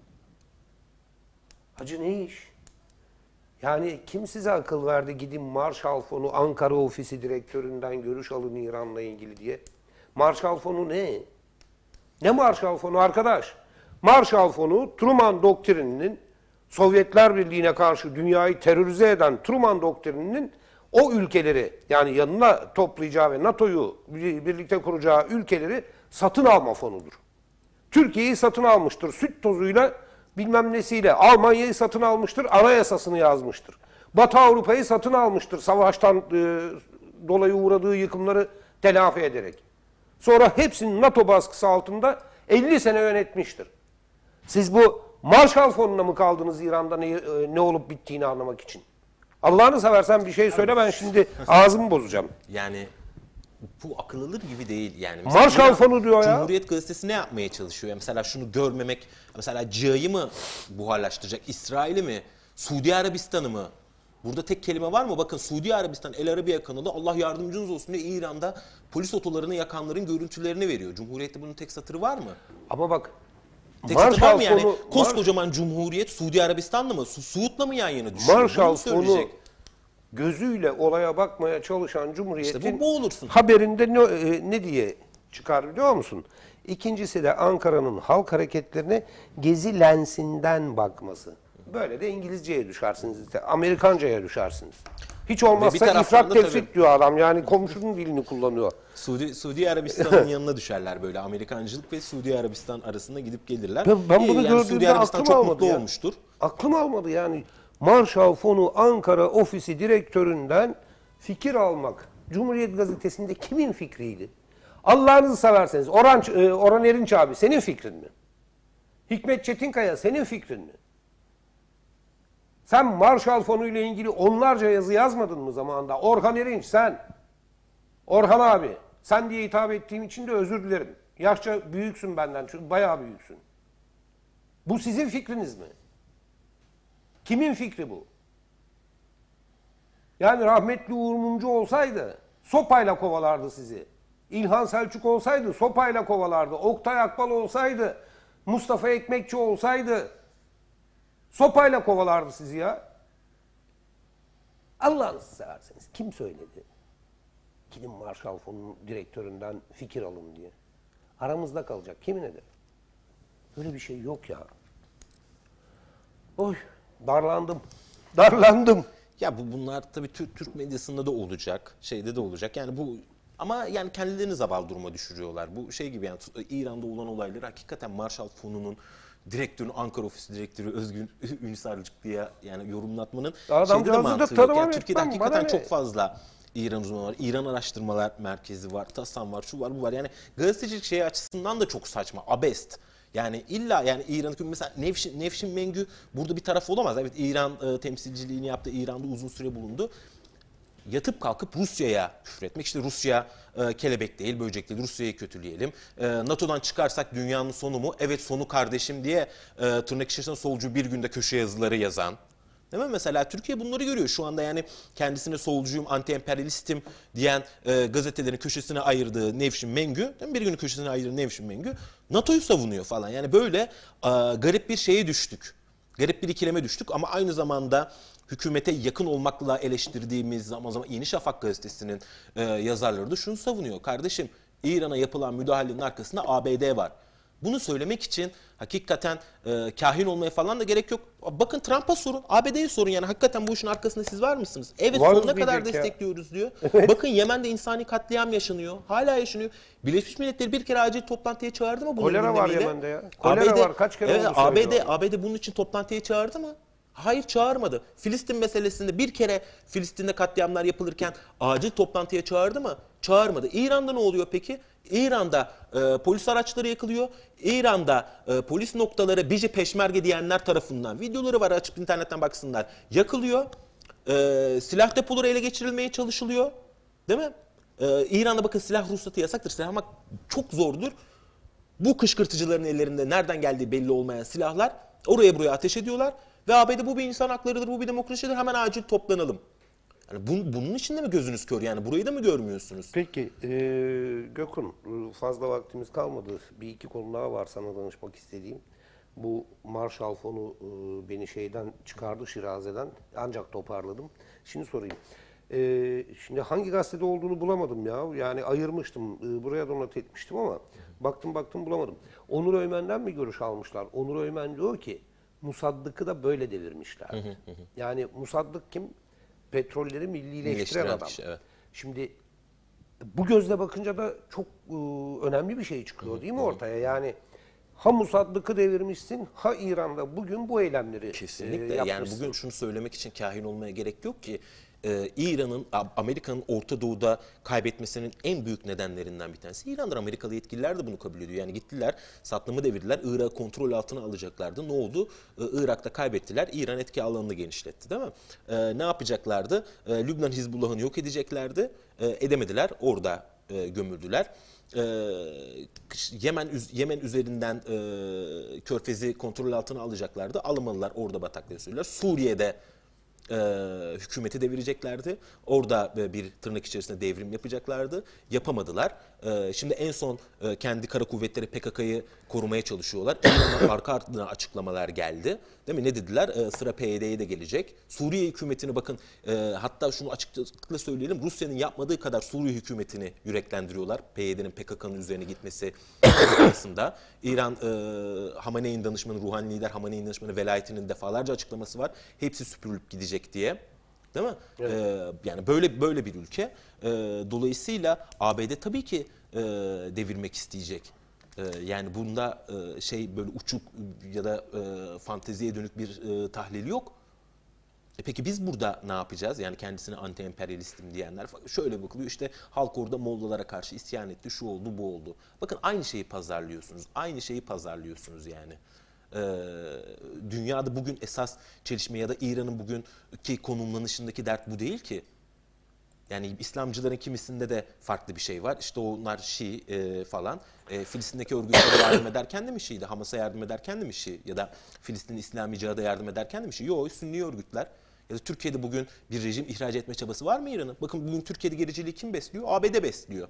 Hacı ne iş? Yani kim size akıl verdi gidin Marshall Fonu Ankara Ofisi Direktöründen görüş alın İran'la ilgili diye? Marshall Fonu ne? Ne Marshall Fonu arkadaş? Marshall Fonu Truman Doktrini'nin, Sovyetler Birliği'ne karşı dünyayı terörize eden Truman Doktrini'nin o ülkeleri, yani yanına toplayacağı ve NATO'yu birlikte kuracağı ülkeleri satın alma fonudur. Türkiye'yi satın almıştır. Süt tozuyla bilmem nesiyle. Almanya'yı satın almıştır. Anayasasını yazmıştır. Batı Avrupa'yı satın almıştır. Savaştan e, dolayı uğradığı yıkımları telafi ederek. Sonra hepsinin NATO baskısı altında elli sene yönetmiştir. Siz bu Marshall Fonu'na mı kaldınız İran'da ne, ne olup bittiğini anlamak için? Allah'ını seversen bir şey söyle, ben şimdi ağzımı bozacağım. Yani bu akıl alır gibi değil. Yani Marshall İran, Fonu diyor ya. Cumhuriyet Gazetesi ne yapmaya çalışıyor? Mesela şunu görmemek, mesela C I A'yı mı buharlaştıracak? İsrail'i mi? Suudi Arabistan'ı mı? Burada tek kelime var mı? Bakın Suudi Arabistan El Arabiya kanalı Allah yardımcınız olsun diye İran'da polis otolarını yakanların görüntülerini veriyor. Cumhuriyet'te bunun tek satırı var mı? Ama bak Tek satır var mı yani? Fonu, Koskocaman Cumhuriyet Suudi Arabistan'la mı? Su Suud'la mı yan yana düşüyor? Marshall Fonu gözüyle olaya bakmaya çalışan Cumhuriyet'in İşte bu, bu olursun. haberinde ne, e, ne diye çıkar biliyor musun? İkincisi de Ankara'nın halk hareketlerine gezi lensinden bakması. Böyle de İngilizceye düşersiniz, işte, Amerikancaya düşersiniz. Hiç olmazsa taraftan ifrat da tefrit tabii- diyor adam, yani komşunun dilini kullanıyor. Suudi, Suudi Arabistan'ın yanına düşerler böyle. Amerikancılık ve Suudi Arabistan arasında gidip gelirler. Ben, ben Ee, bunu yani gördüğümde Suudi Arabistan aklım çok almadı mutlu ya. olmuştur. Aklım almadı yani. Marshall Fonu Ankara Ofisi Direktöründen fikir almak Cumhuriyet Gazetesi'nde kimin fikriydi? Allah'ınızı severseniz Orhan, e, Orhan Erinç abi senin fikrin mi? Hikmet Çetinkaya senin fikrin mi? Sen Marshall Fonu ile ilgili onlarca yazı yazmadın mı zamanında? Orhan Erinç sen. Orhan abi sen diye hitap ettiğim için de özür dilerim. Yaşça büyüksün benden, çünkü bayağı büyüksün. Bu sizin fikriniz mi? Kimin fikri bu? Yani rahmetli Uğur Mumcu olsaydı sopayla kovalardı sizi. İlhan Selçuk olsaydı sopayla kovalardı. Oktay Akbal olsaydı, Mustafa Ekmekçi olsaydı sopayla kovalardı sizi ya. Allah'ınızı severseniz kim söyledi? Gidin Marshall Fonu'nun direktöründen fikir alın diye. Aramızda kalacak. Kimin nedir? Öyle bir şey yok ya. Oy, darlandım. Darlandım. Ya bu bunlar tabii Türk, Türk medyasında da olacak, şeyde de olacak. Yani bu ama yani kendilerini zabal duruma düşürüyorlar. Bu şey gibi yani İran'da olan olayları hakikaten Marshall Fonu'nun direktörü, Ankara Ofisi Direktörü Özgün Ünsalcık diye yani yorumlatmanın Adamcağızı şeyde de da mantığı yok. tanımam Yani Türkiye'de etmem, bana hakikaten ne? çok fazla İran uzmanı var. İran Araştırmalar Merkezi var, TASAM var, şu var, bu var. Yani gazetecilik şeyi açısından da çok saçma, abest. Yani illa yani İran'ın mesela Nevşin, Nevşin Mengü burada bir taraf olamaz. Evet İran e, temsilciliğini yaptı, İran'da uzun süre bulundu. Yatıp kalkıp Rusya'ya küfretmek. İşte Rusya e, kelebek değil, böcek değil, Rusya'yı kötüleyelim. E, NATO'dan çıkarsak dünyanın sonu mu? Evet sonu kardeşim diye e, tırnak içerisinde solcu bir günde köşe yazıları yazan. Değil mi? Mesela Türkiye bunları görüyor. Şu anda yani kendisine solcuyum, anti-emperyalistim diyen e, gazetelerin köşesine ayırdığı Nevşin Mengü, değil mi? Bir günün köşesine ayırdığı Nevşin Mengü NATO'yu savunuyor falan. Yani böyle e, garip bir şeye düştük. Garip bir ikileme düştük ama aynı zamanda hükümete yakın olmakla eleştirdiğimiz zaman zaman Yeni Şafak gazetesinin e, yazarları da şunu savunuyor. Kardeşim, İran'a yapılan müdahalenin arkasında A B D var. Bunu söylemek için hakikaten e, kahin olmaya falan da gerek yok. Bakın Trump'a sorun, A B D'ye sorun, yani hakikaten bu işin arkasında siz var mısınız? Evet, Varız sonuna kadar diyecek ya. destekliyoruz diyor. Bakın Yemen'de insani katliam yaşanıyor. Hala yaşanıyor. Birleşmiş Milletler bir kere acil toplantıya çağırdı mı bunun Kolera var gündemiyle? Yemen'de ya. Kolera A B D, var, kaç kere evet, oldu A B D, söylüyorum. A B D bunun için toplantıya çağırdı mı? Hayır, çağırmadı. Filistin meselesinde bir kere Filistin'de katliamlar yapılırken acil toplantıya çağırdı mı? Çağırmadı. İran'da ne oluyor peki? İran'da e, polis araçları yakılıyor. İran'da e, polis noktaları Bici Peşmerge diyenler tarafından, videoları var, açıp internetten baksınlar, yakılıyor. E, silah depoları ele geçirilmeye çalışılıyor. Değil mi? E, İran'da bakın silah ruhsatı yasaktır. Silah almak çok zordur. Bu kışkırtıcıların ellerinde nereden geldiği belli olmayan silahlar oraya buraya ateş ediyorlar. Ve A B D bu bir insan haklarıdır, bu bir demokrasidir, hemen acil toplanalım. Yani bunun, bunun için de mi gözünüz kör, yani burayı da mı görmüyorsunuz? Peki e, Gökhan, fazla vaktimiz kalmadı. Bir iki konu daha var sana danışmak istediğim. Bu Marshall Fonu e, beni şeyden çıkardı, Şiraze'den. Ancak toparladım. Şimdi sorayım. E, şimdi hangi gazetede olduğunu bulamadım ya. Yani ayırmıştım, e, buraya da not etmiştim ama baktım baktım bulamadım. Onur Öymen'den mi görüş almışlar? Onur Öymen diyor ki Musaddık'ı da böyle devirmişler. Yani Musaddık kim? Petrolleri millileştiren Millileştiren adam. kişi, evet. Şimdi bu gözle bakınca da çok e, önemli bir şey çıkıyor değil mi ortaya? Yani ha Musaddık'ı devirmişsin, ha İran'da bugün bu eylemleri Kesinlikle. e, Yani yapmışsın. bugün şunu söylemek için kahin olmaya gerek yok ki. Ee, İran'ın, Amerika'nın Orta Doğu'da kaybetmesinin en büyük nedenlerinden bir tanesi İran'dır. Amerikalı yetkililer de bunu kabul ediyor. Yani gittiler, Saddam'ı devirdiler, Irak'ı kontrol altına alacaklardı. Ne oldu? Ee, Irak'ta kaybettiler, İran etki alanını genişletti, değil mi? Ee, ne yapacaklardı? Ee, Lübnan Hizbullah'ını yok edeceklerdi. Ee, edemediler, orada e, gömüldüler. Ee, Yemen Yemen üzerinden e, Körfez'i kontrol altına alacaklardı. Alamadılar, orada bataklığa sürüyorlar. Suriye'de e, hükümeti devireceklerdi. Orada e, bir tırnak içerisinde devrim yapacaklardı. Yapamadılar. E, şimdi en son e, kendi kara kuvvetleri P K K'yı korumaya çalışıyorlar. İran'dan arka ardına açıklamalar geldi. Değil mi? Ne dediler? E, sıra P Y D'ye de gelecek. Suriye hükümetini bakın, e, hatta şunu açıklıkla söyleyelim. Rusya'nın yapmadığı kadar Suriye hükümetini yüreklendiriyorlar. P Y D'nin P K K'nın üzerine gitmesi arasında. İran e, Hamaney'in danışmanı, ruhani lider Hamaney'in danışmanı velayetinin defalarca açıklaması var. Hepsi süpürülüp gidecek diye. Değil mi? Evet. Ee, yani böyle böyle bir ülke. Ee, dolayısıyla A B D tabii ki e, devirmek isteyecek. Ee, yani bunda e, şey böyle uçuk ya da e, fanteziye dönük bir e, tahlil yok. E peki biz burada ne yapacağız? Yani kendisine anti-emperyalistim diyenler şöyle bakılıyor, işte halk orada Mollalara karşı isyan etti, şu oldu, bu oldu. Bakın aynı şeyi pazarlıyorsunuz. Aynı şeyi pazarlıyorsunuz yani. Ee, dünyada bugün esas çelişme ya da İran'ın bugünkü konumlanışındaki dert bu değil ki. Yani İslamcıların kimisinde de farklı bir şey var. İşte onlar Şii e, falan. E, Filistin'deki örgütlere yardım ederken de mi Şii'di? Hamas'a yardım ederken de mi Şii? Ya da Filistin İslami Cihad'a yardım ederken de mi Şii? Yok, Sünni örgütler. Ya da Türkiye'de bugün bir rejim ihraç etme çabası var mı İran'ın? Bakın bugün Türkiye'de gericiliği kim besliyor? A B D besliyor.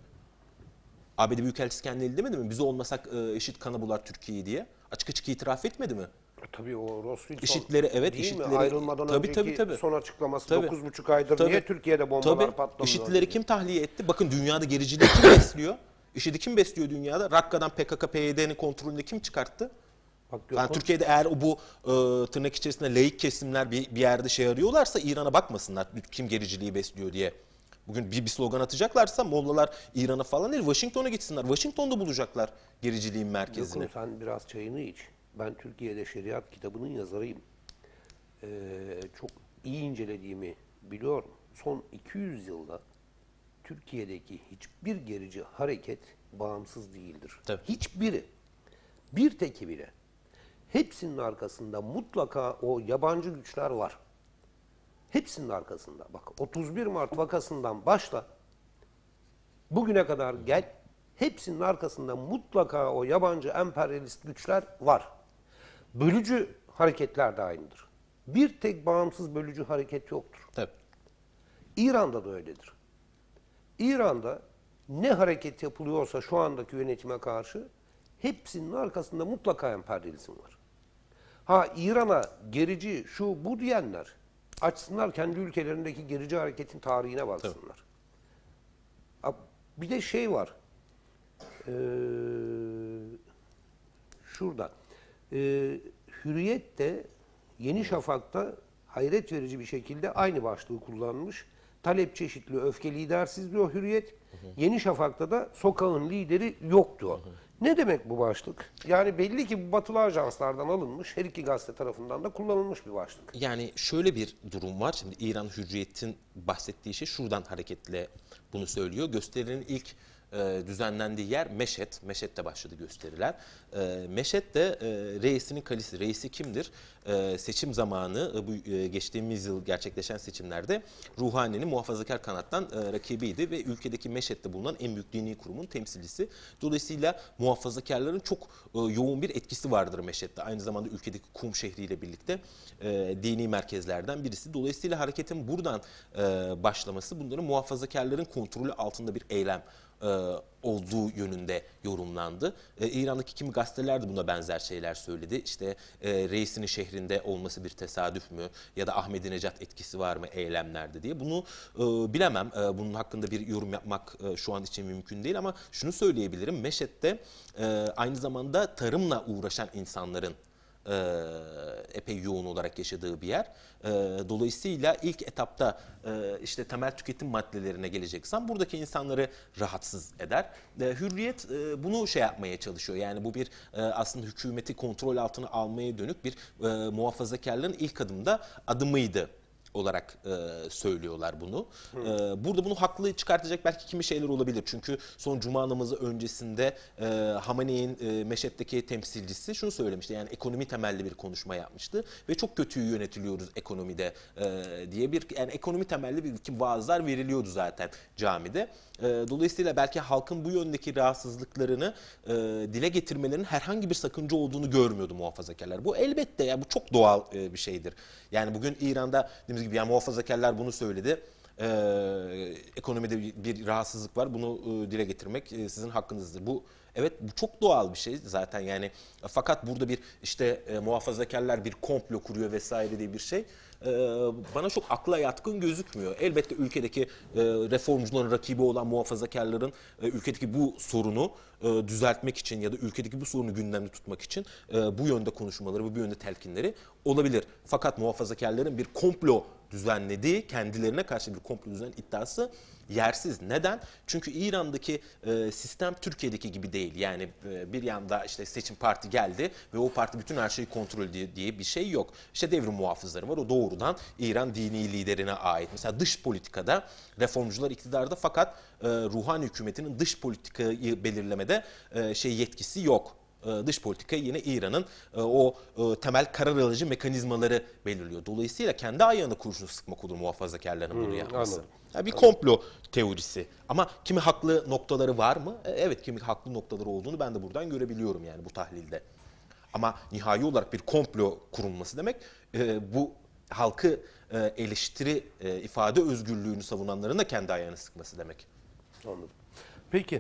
A B D Büyükelçisi kendini demedi mi? Biz olmasak e, eşit kanı bular Türkiye'yi diye. Açık açık itiraf etmedi mi? Tabii o Rosswell İşitleri, evet, değil işitleri, mi? Ayrılmadan tabii, önceki tabii, tabii. son açıklaması Tabii. dokuz buçuk aydır Tabii. niye Türkiye'de bombalar Tabii. patlamıyor? İşitlileri diye. kim tahliye etti? Bakın dünyada gericiliği kim besliyor? IŞİD'i kim besliyor dünyada? Rakka'dan P K K P Y D'nin kontrolünde kim çıkarttı? Bak, Yani Gökhan, Türkiye'de eğer o bu e, tırnak içerisinde laik kesimler bir, bir yerde şey arıyorlarsa İran'a bakmasınlar kim gericiliği besliyor diye. Bugün bir, bir slogan atacaklarsa Mollalar İran'a falan değil, Washington'a gitsinler. Washington'da bulacaklar gericiliğin merkezini. Gökhan, sen biraz çayını iç. Ben Türkiye'de şeriat kitabının yazarıyım. Ee, çok iyi incelediğimi biliyorum. Son iki yüz yılda Türkiye'deki hiçbir gerici hareket bağımsız değildir. Tabii. Hiçbiri. Bir teki bile. Hepsinin arkasında mutlaka o yabancı güçler var. Hepsinin arkasında. Bak otuz bir Mart vakasından başla. Bugüne kadar gel. Hepsinin arkasında mutlaka o yabancı emperyalist güçler var. Bölücü hareketler de aynıdır. Bir tek bağımsız bölücü hareket yoktur. Tabii. İran'da da öyledir. İran'da ne hareket yapılıyorsa şu andaki yönetime karşı hepsinin arkasında mutlaka emperyalizm var. Ha İran'a gerici şu bu diyenler açsınlar kendi ülkelerindeki gerici hareketin tarihine baksınlar. Ha, bir de şey var. Ee, şurada. Ee, Hürriyet de Yeni Şafak'ta hayret verici bir şekilde aynı başlığı kullanmış. Talep çeşitli, öfke lidersiz diyor Hürriyet. Hı hı. Yeni Şafak'ta da sokağın lideri yok diyor. Hı hı. Ne demek bu başlık? Yani belli ki bu batılı ajanslardan alınmış, her iki gazete tarafından da kullanılmış bir başlık. Yani şöyle bir durum var. Şimdi İran Hürriyet'in bahsettiği şey şuradan hareketle bunu söylüyor. Gösterinin ilk e, düzenlendiği yer Meşet. Meşet'te başladı gösteriler. E, Meşet de e, reisinin kalesi. Reisi kimdir? E, seçim zamanı e, bu e, geçtiğimiz yıl gerçekleşen seçimlerde Ruhani'nin muhafazakar kanattan e, rakibiydi ve ülkedeki Meşet'te bulunan en büyük dini kurumun temsilcisi. Dolayısıyla muhafazakarların çok e, yoğun bir etkisi vardır Meşet'te. Aynı zamanda ülkedeki Kum şehriyle birlikte e, dini merkezlerden birisi. Dolayısıyla hareketin buradan e, başlaması bunların muhafazakarların kontrolü altında bir eylem e, olduğu yönünde yorumlandı. E, İran'daki kimi gazeteler de buna benzer şeyler söyledi. İşte e, reisinin şehrinde olması bir tesadüf mü ya da Ahmadinejad etkisi var mı eylemlerde diye. Bunu e, bilemem. E, bunun hakkında bir yorum yapmak e, şu an için mümkün değil ama şunu söyleyebilirim. Meşet'te e, aynı zamanda tarımla uğraşan insanların e, epey yoğun olarak yaşadığı bir yer. E, dolayısıyla ilk etapta e, işte temel tüketim maddelerine geleceksem buradaki insanları rahatsız eder. E, Hürriyet e, bunu şey yapmaya çalışıyor. Yani bu bir e, aslında hükümeti kontrol altına almaya dönük bir e, muhafazakarlığın ilk adımda adımıydı olarak e, söylüyorlar bunu. E, burada bunu haklı çıkartacak belki kimi şeyler olabilir. Çünkü son cuma namazı öncesinde e, Hamaney'in e, Meşet'teki temsilcisi şunu söylemişti. Yani ekonomi temelli bir konuşma yapmıştı ve çok kötü yönetiliyoruz ekonomide e, diye bir yani ekonomi temelli bir ki vaazlar veriliyordu zaten camide. E, dolayısıyla belki halkın bu yöndeki rahatsızlıklarını e, dile getirmelerinin herhangi bir sakınca olduğunu görmüyordu muhafazakarlar. Bu elbette ya bu çok doğal e, bir şeydir. Yani bugün İran'da dediğimiz gibi yani muhafazakarlar bunu söyledi. Ee, ekonomide bir, bir rahatsızlık var. Bunu e, dile getirmek e, sizin hakkınızdır. Bu evet bu çok doğal bir şey zaten yani. Fakat burada bir işte e, muhafazakarlar bir komplo kuruyor vesaire diye bir şey e, bana çok akla yatkın gözükmüyor. Elbette ülkedeki e, reformcuların rakibi olan muhafazakarların e, ülkedeki bu sorunu e, düzeltmek için ya da ülkedeki bu sorunu gündemde tutmak için e, bu yönde konuşmaları ve bu yönde telkinleri olabilir. Fakat muhafazakarların bir komplo düzenlediği, kendilerine karşı bir komplo düzen iddiası yersiz. Neden? Çünkü İran'daki e, sistem Türkiye'deki gibi değil. Yani e, bir yanda işte seçim parti geldi ve o parti bütün her şeyi kontrol ediyor diye bir şey yok. İşte devrim muhafızları var. O doğrudan İran dini liderine ait. Mesela dış politikada reformcular iktidarda fakat e, Ruhani hükümetinin dış politikayı belirlemede e, şey yetkisi yok. Dış politikayı yine İran'ın o temel karar alıcı mekanizmaları belirliyor. Dolayısıyla kendi ayağına kurşun sıkmak olur muhafazakarların bunu hmm, yapması. Yani bir komplo teorisi. Ama kimi haklı noktaları var mı? Evet, kimi haklı noktaları olduğunu ben de buradan görebiliyorum yani bu tahlilde. Ama nihai olarak bir komplo kurulması demek bu halkı eleştiri, ifade özgürlüğünü savunanların da kendi ayağını sıkması demek. Anladım. Peki.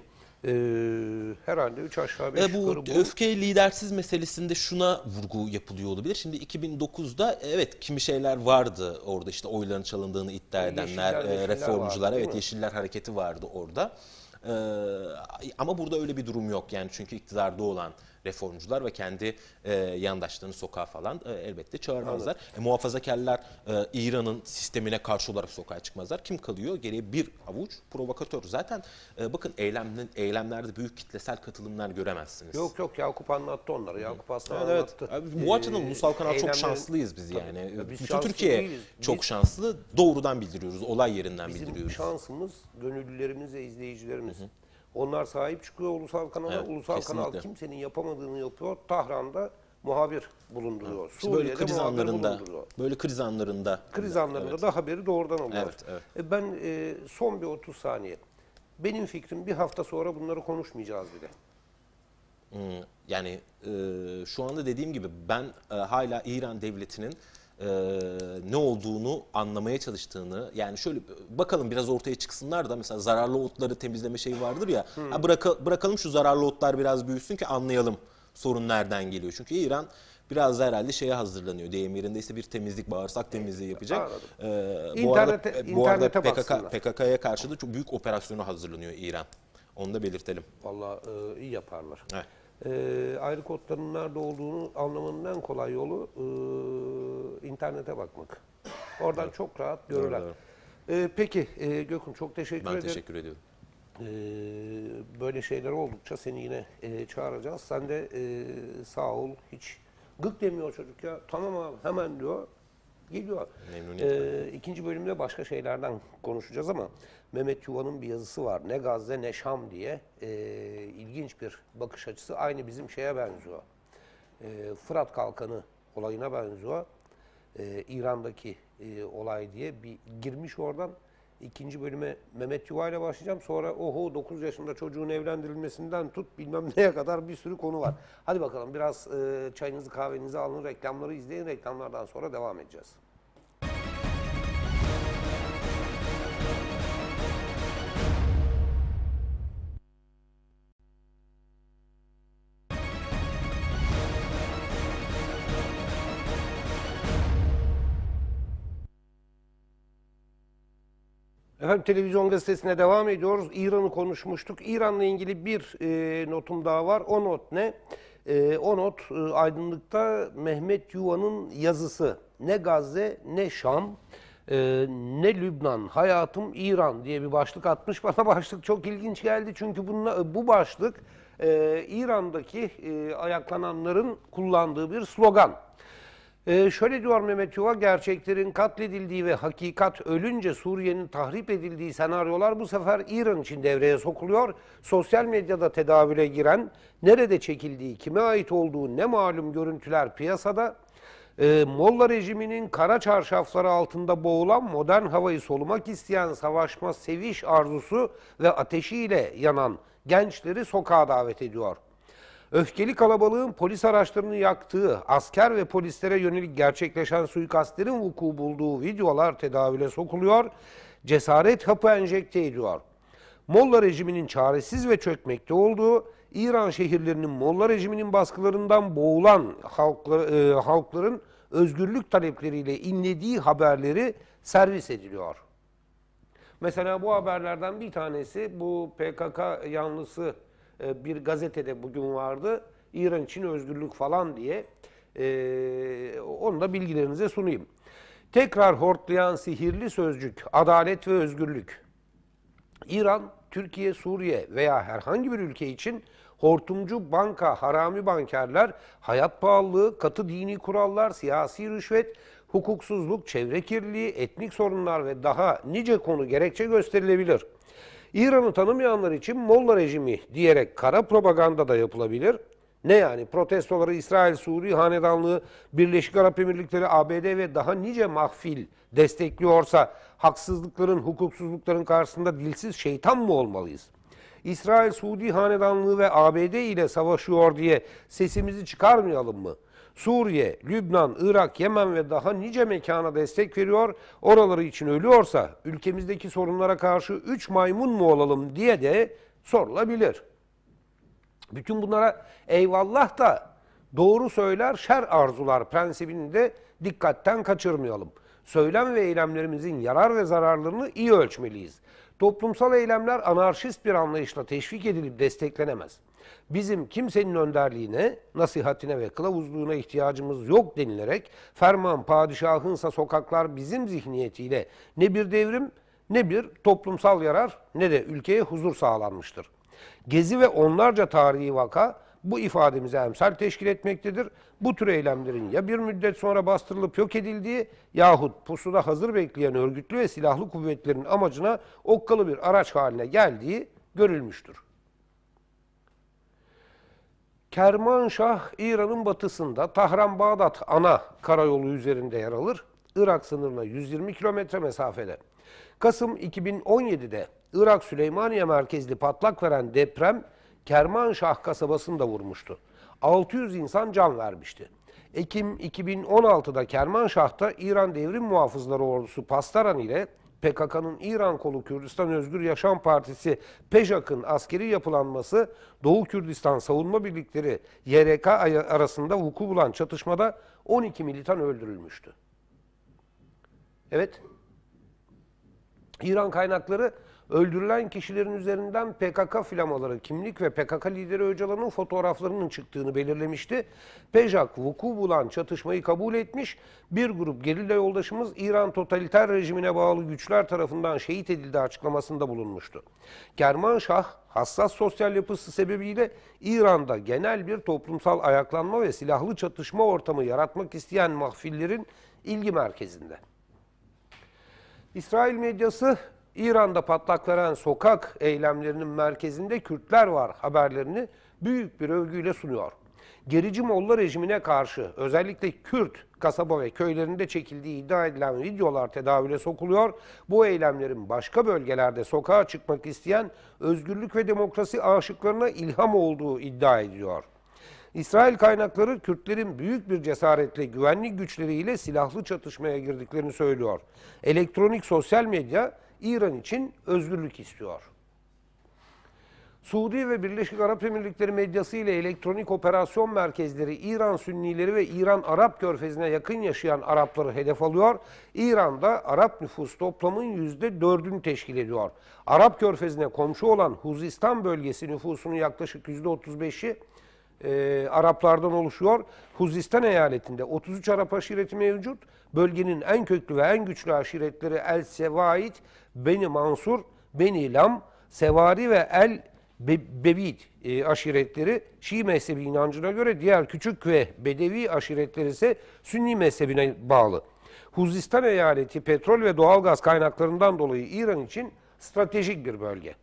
Ee, herhalde üç aşağı beş e, bu yukarı bu. Öfke lidersiz meselesinde şuna vurgu yapılıyor olabilir. Şimdi iki bin dokuzda evet kimi şeyler vardı orada işte oyların çalındığını iddia edenler, Yeşiller, e, reformcular, vardı, evet Yeşiller Hareketi vardı orada. Ee, ama burada öyle bir durum yok yani çünkü iktidarda olan reformcular ve kendi e, yandaşlarını sokağa falan e, elbette çağırmazlar. E, muhafazakarlar e, İran'ın sistemine karşı olarak sokağa çıkmazlar. Kim kalıyor? Geriye bir avuç provokatör. Zaten e, bakın eylemler, eylemlerde büyük kitlesel katılımlar göremezsiniz. Yok yok Yakup anlattı onları. Yakup Aslan evet, anlattı. Evet. Abi, bu açıdan ee, ulusal kanal eylemlerin... çok şanslıyız biz yani. Ya biz bütün Türkiye değiliz. çok biz... şanslı. Doğrudan bildiriyoruz. Olay yerinden Bizim bildiriyoruz. Bizim şansımız gönüllülerimiz ve izleyicilerimiz. Hı hı. Onlar sahip çıkıyor ulusal kanala. Evet, ulusal kesinlikle. Kanal kimsenin yapamadığını yapıyor. Tahran'da muhabir bulunduruyor. İşte böyle kriz anlarında, bulunduruyor. böyle kriz anlarında. Kriz anlarında evet. da haberi doğrudan alıyor. Evet, evet. E ben e, son bir otuz saniye. Benim fikrim bir hafta sonra bunları konuşmayacağız bile. Hmm, yani e, şu anda dediğim gibi ben e, hala İran devletinin e, ne olduğunu anlamaya çalıştığını, yani şöyle bakalım biraz ortaya çıksınlar da mesela zararlı otları temizleme şeyi vardır ya, ha, bıraka, bırakalım şu zararlı otlar biraz büyüsün ki anlayalım sorun nereden geliyor. Çünkü İran biraz da herhalde şeye hazırlanıyor. Deyim yerindeyse bir temizlik, bağırsak temizliği yapacak. Ee, bu arada, İnternete- bu arada internete P K K, baksınlar. P K K'ya karşı da çok büyük operasyonu hazırlanıyor İran. Onu da belirtelim. Vallahi e, iyi yaparlar. Evet. E, ayrı kodların nerede olduğunu anlamanın en kolay yolu e, internete bakmak. Oradan çok rahat görürler. Doğru, E, peki e, Gökhan, çok teşekkür Ben ederim. teşekkür ediyorum. E, böyle şeyler oldukça seni yine e, çağıracağız. Sen de e, sağ ol. Hiç gık demiyor çocuk ya. Tamam abi hemen diyor. Geliyor. Memnuniyetle. Ee, ikinci bölümde başka şeylerden konuşacağız ama Mehmet Yuva'nın bir yazısı var. Ne Gazze ne Şam diye. Ee, ilginç bir bakış açısı. Aynı bizim şeye benziyor. Ee, Fırat Kalkanı olayına benziyor. Ee, İran'daki e, olay diye bir girmiş oradan. İkinci bölüme Mehmet Yuva ile başlayacağım. Sonra oho dokuz yaşında çocuğun evlendirilmesinden tut bilmem neye kadar bir sürü konu var. Hadi bakalım biraz e, çayınızı kahvenizi alın, reklamları izleyin. Reklamlardan sonra devam edeceğiz. Efendim televizyon gazetesine devam ediyoruz. İran'ı konuşmuştuk. İran'la ilgili bir e, notum daha var. O not ne? E, o not e, Aydınlık'ta Mehmet Yuva'nın yazısı. Ne Gazze ne Şam e, ne Lübnan, hayatım İran diye bir başlık atmış. Bana başlık çok ilginç geldi. Çünkü bununla, bu başlık e, İran'daki e, ayaklananların kullandığı bir slogan. Ee, şöyle diyor Mehmet Yuva, gerçeklerin katledildiği ve hakikat ölünce Suriye'nin tahrip edildiği senaryolar bu sefer İran için devreye sokuluyor. Sosyal medyada tedavüle giren, nerede çekildiği, kime ait olduğu ne malum görüntüler piyasada. Ee, Molla rejiminin kara çarşafları altında boğulan, modern havayı solumak isteyen, savaşma, seviş arzusu ve ateşiyle yanan gençleri sokağa davet ediyor. Öfkeli kalabalığın polis araçlarını yaktığı, asker ve polislere yönelik gerçekleşen suikastlerin vuku bulduğu videolar tedavüle sokuluyor, cesaret hapı enjekte ediyor. Molla rejiminin çaresiz ve çökmekte olduğu, İran şehirlerinin Molla rejiminin baskılarından boğulan halklar, e, halkların özgürlük talepleriyle inlediği haberleri servis ediliyor. Mesela bu haberlerden bir tanesi bu P K K yanlısı bir gazetede bugün vardı. İran için özgürlük falan diye. Ee, onu da bilgilerinize sunayım. Tekrar hortlayan sihirli sözcük, adalet ve özgürlük. İran, Türkiye, Suriye veya herhangi bir ülke için hortumcu banka, harami bankerler, hayat pahalılığı, katı dini kurallar, siyasi rüşvet, hukuksuzluk, çevre kirliliği, etnik sorunlar ve daha nice konu gerekçe gösterilebilir. İran'ı tanımayanlar için Molla rejimi diyerek kara propaganda da yapılabilir. Ne yani? Protestoları İsrail, Suri Hanedanlığı, Birleşik Arap Emirlikleri, A B D ve daha nice mahfil destekliyorsa haksızlıkların, hukuksuzlukların karşısında dilsiz şeytan mı olmalıyız? İsrail, Suudi Hanedanlığı ve A B D ile savaşıyor diye sesimizi çıkarmayalım mı? Suriye, Lübnan, Irak, Yemen ve daha nice mekana destek veriyor. Oraları için ölüyorsa ülkemizdeki sorunlara karşı üç maymun mu olalım diye de sorulabilir. Bütün bunlara eyvallah da doğru söyler, şer arzular prensibini de dikkatten kaçırmayalım. Söylem ve eylemlerimizin yarar ve zararlarını iyi ölçmeliyiz. Toplumsal eylemler anarşist bir anlayışla teşvik edilip desteklenemez. Bizim kimsenin önderliğine, nasihatine ve kılavuzluğuna ihtiyacımız yok denilerek ferman padişahınsa sokaklar bizim zihniyetiyle ne bir devrim ne bir toplumsal yarar ne de ülkeye huzur sağlanmıştır. Gezi ve onlarca tarihi vaka bu ifademize emsal teşkil etmektedir. Bu tür eylemlerin ya bir müddet sonra bastırılıp yok edildiği yahut pusuda hazır bekleyen örgütlü ve silahlı kuvvetlerin amacına okkalı bir araç haline geldiği görülmüştür. Kermanşah, İran'ın batısında Tahran-Bağdat ana karayolu üzerinde yer alır. Irak sınırına yüz yirmi kilometre mesafede. Kasım iki bin on yedi'de Irak Süleymaniye merkezli patlak veren deprem Kermanşah kasabasını da vurmuştu. altı yüz insan can vermişti. Ekim iki bin on altıda Kermanşah'ta İran Devrim Muhafızları Ordusu Pastaran ile P K K'nın İran kolu Kürdistan Özgür Yaşam Partisi PEJAK'ın askeri yapılanması Doğu Kürdistan Savunma Birlikleri Y R K arasında vuku bulan çatışmada on iki militan öldürülmüştü. Evet, İran kaynakları öldürülen kişilerin üzerinden P K K flamaları, kimlik ve P K K lideri Öcalan'ın fotoğraflarının çıktığını belirlemişti. PEJAK vuku bulan çatışmayı kabul etmiş, bir grup gerilla yoldaşımız İran totaliter rejimine bağlı güçler tarafından şehit edildiği açıklamasında bulunmuştu. Kermanşah, hassas sosyal yapısı sebebiyle İran'da genel bir toplumsal ayaklanma ve silahlı çatışma ortamı yaratmak isteyen mahfillerin ilgi merkezinde. İsrail medyası, İran'da patlak veren sokak eylemlerinin merkezinde Kürtler var haberlerini büyük bir övgüyle sunuyor. Gerici Molla rejimine karşı özellikle Kürt kasaba ve köylerinde çekildiği iddia edilen videolar tedavüle sokuluyor. Bu eylemlerin başka bölgelerde sokağa çıkmak isteyen özgürlük ve demokrasi aşıklarına ilham olduğu iddia ediyor. İsrail kaynakları Kürtlerin büyük bir cesaretle güvenlik güçleriyle silahlı çatışmaya girdiklerini söylüyor. Elektronik sosyal medya İran için özgürlük istiyor. Suudi ve Birleşik Arap Emirlikleri medyası ile elektronik operasyon merkezleri İran Sünnileri ve İran Arap Körfezi'ne yakın yaşayan Arapları hedef alıyor. İran'da Arap nüfus toplamın yüzde dördünü teşkil ediyor. Arap Körfezi'ne komşu olan Huzistan bölgesi nüfusunun yaklaşık yüzde otuz beşi e, Araplardan oluşuyor. Huzistan eyaletinde otuz üç Arap aşireti mevcut. Bölgenin en köklü ve en güçlü aşiretleri El Sevaid, Beni Mansur, Beni Lam, Sevari ve El Be Bebid e, aşiretleri Şii mezhebi inancına göre, diğer küçük ve Bedevi aşiretleri ise Sünni mezhebine bağlı. Huzistan eyaleti petrol ve doğalgaz kaynaklarından dolayı İran için stratejik bir bölge.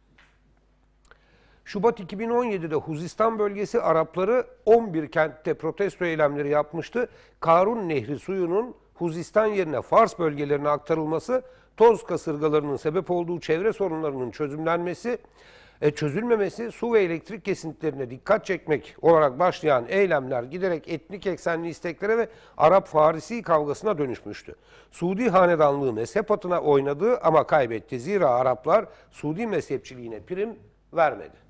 Şubat iki bin on yedi'de Huzistan bölgesi Arapları on bir kentte protesto eylemleri yapmıştı. Karun Nehri suyunun Huzistan yerine Fars bölgelerine aktarılması, toz kasırgalarının sebep olduğu çevre sorunlarının çözümlenmesi, e, çözülmemesi, su ve elektrik kesintilerine dikkat çekmek olarak başlayan eylemler giderek etnik eksenli isteklere ve Arap-Farisi kavgasına dönüşmüştü. Suudi hanedanlığı mezhep adına oynadı ama kaybetti. Zira Araplar Suudi mezhepçiliğine prim vermedi.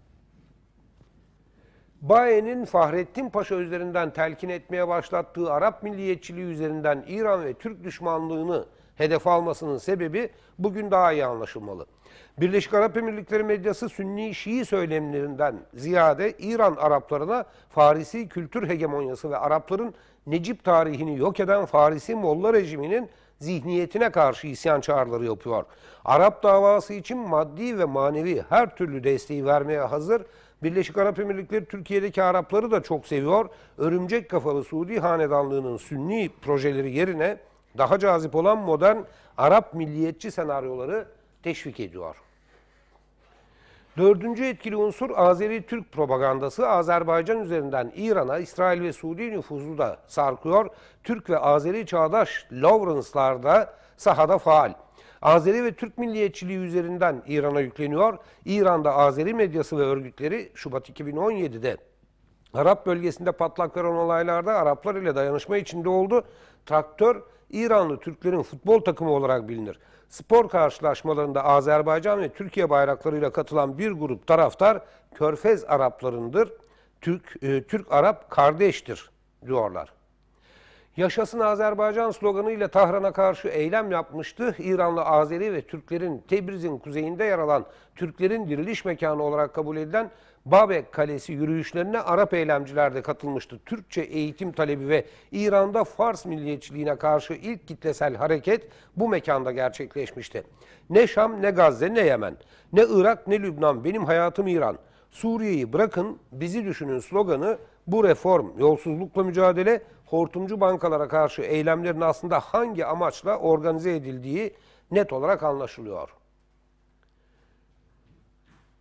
Bae'nin Fahrettin Paşa üzerinden telkin etmeye başlattığı Arap milliyetçiliği üzerinden İran ve Türk düşmanlığını hedef almasının sebebi bugün daha iyi anlaşılmalı. Birleşik Arap Emirlikleri medyası Sünni Şii söylemlerinden ziyade İran Araplarına Farisi kültür hegemonyası ve Arapların Necip tarihini yok eden Farisi Molla rejiminin zihniyetine karşı isyan çağrıları yapıyor. Arap davası için maddi ve manevi her türlü desteği vermeye hazır. Birleşik Arap Emirlikleri Türkiye'deki Arapları da çok seviyor. Örümcek kafalı Suudi hanedanlığının Sünni projeleri yerine daha cazip olan modern Arap milliyetçi senaryoları teşvik ediyor. Dördüncü etkili unsur Azeri-Türk propagandası. Azerbaycan üzerinden İran'a, İsrail ve Suudi nüfuzu da sarkıyor. Türk ve Azeri çağdaş Lawrence'lar da sahada faal. Azeri ve Türk milliyetçiliği üzerinden İran'a yükleniyor. İran'da Azeri medyası ve örgütleri Şubat iki bin on yedi'de Arap bölgesinde patlak veren olaylarda Araplar ile dayanışma içinde oldu. Traktör, İranlı Türklerin futbol takımı olarak bilinir. Spor karşılaşmalarında Azerbaycan ve Türkiye bayraklarıyla katılan bir grup taraftar Körfez Araplarındır. Türk, e, Türk-Arap kardeştir diyorlar. Yaşasın Azerbaycan sloganıyla Tahran'a karşı eylem yapmıştı. İranlı Azeri ve Türklerin Tebriz'in kuzeyinde yer alan Türklerin diriliş mekanı olarak kabul edilen Babek Kalesi yürüyüşlerine Arap eylemciler de katılmıştı. Türkçe eğitim talebi ve İran'da Fars milliyetçiliğine karşı ilk kitlesel hareket bu mekanda gerçekleşmişti. Ne Şam, ne Gazze, ne Yemen, ne Irak, ne Lübnan, benim hayatım İran. Suriye'yi bırakın, bizi düşünün sloganı bu reform, yolsuzlukla mücadele, hortumcu bankalara karşı eylemlerin aslında hangi amaçla organize edildiği net olarak anlaşılıyor.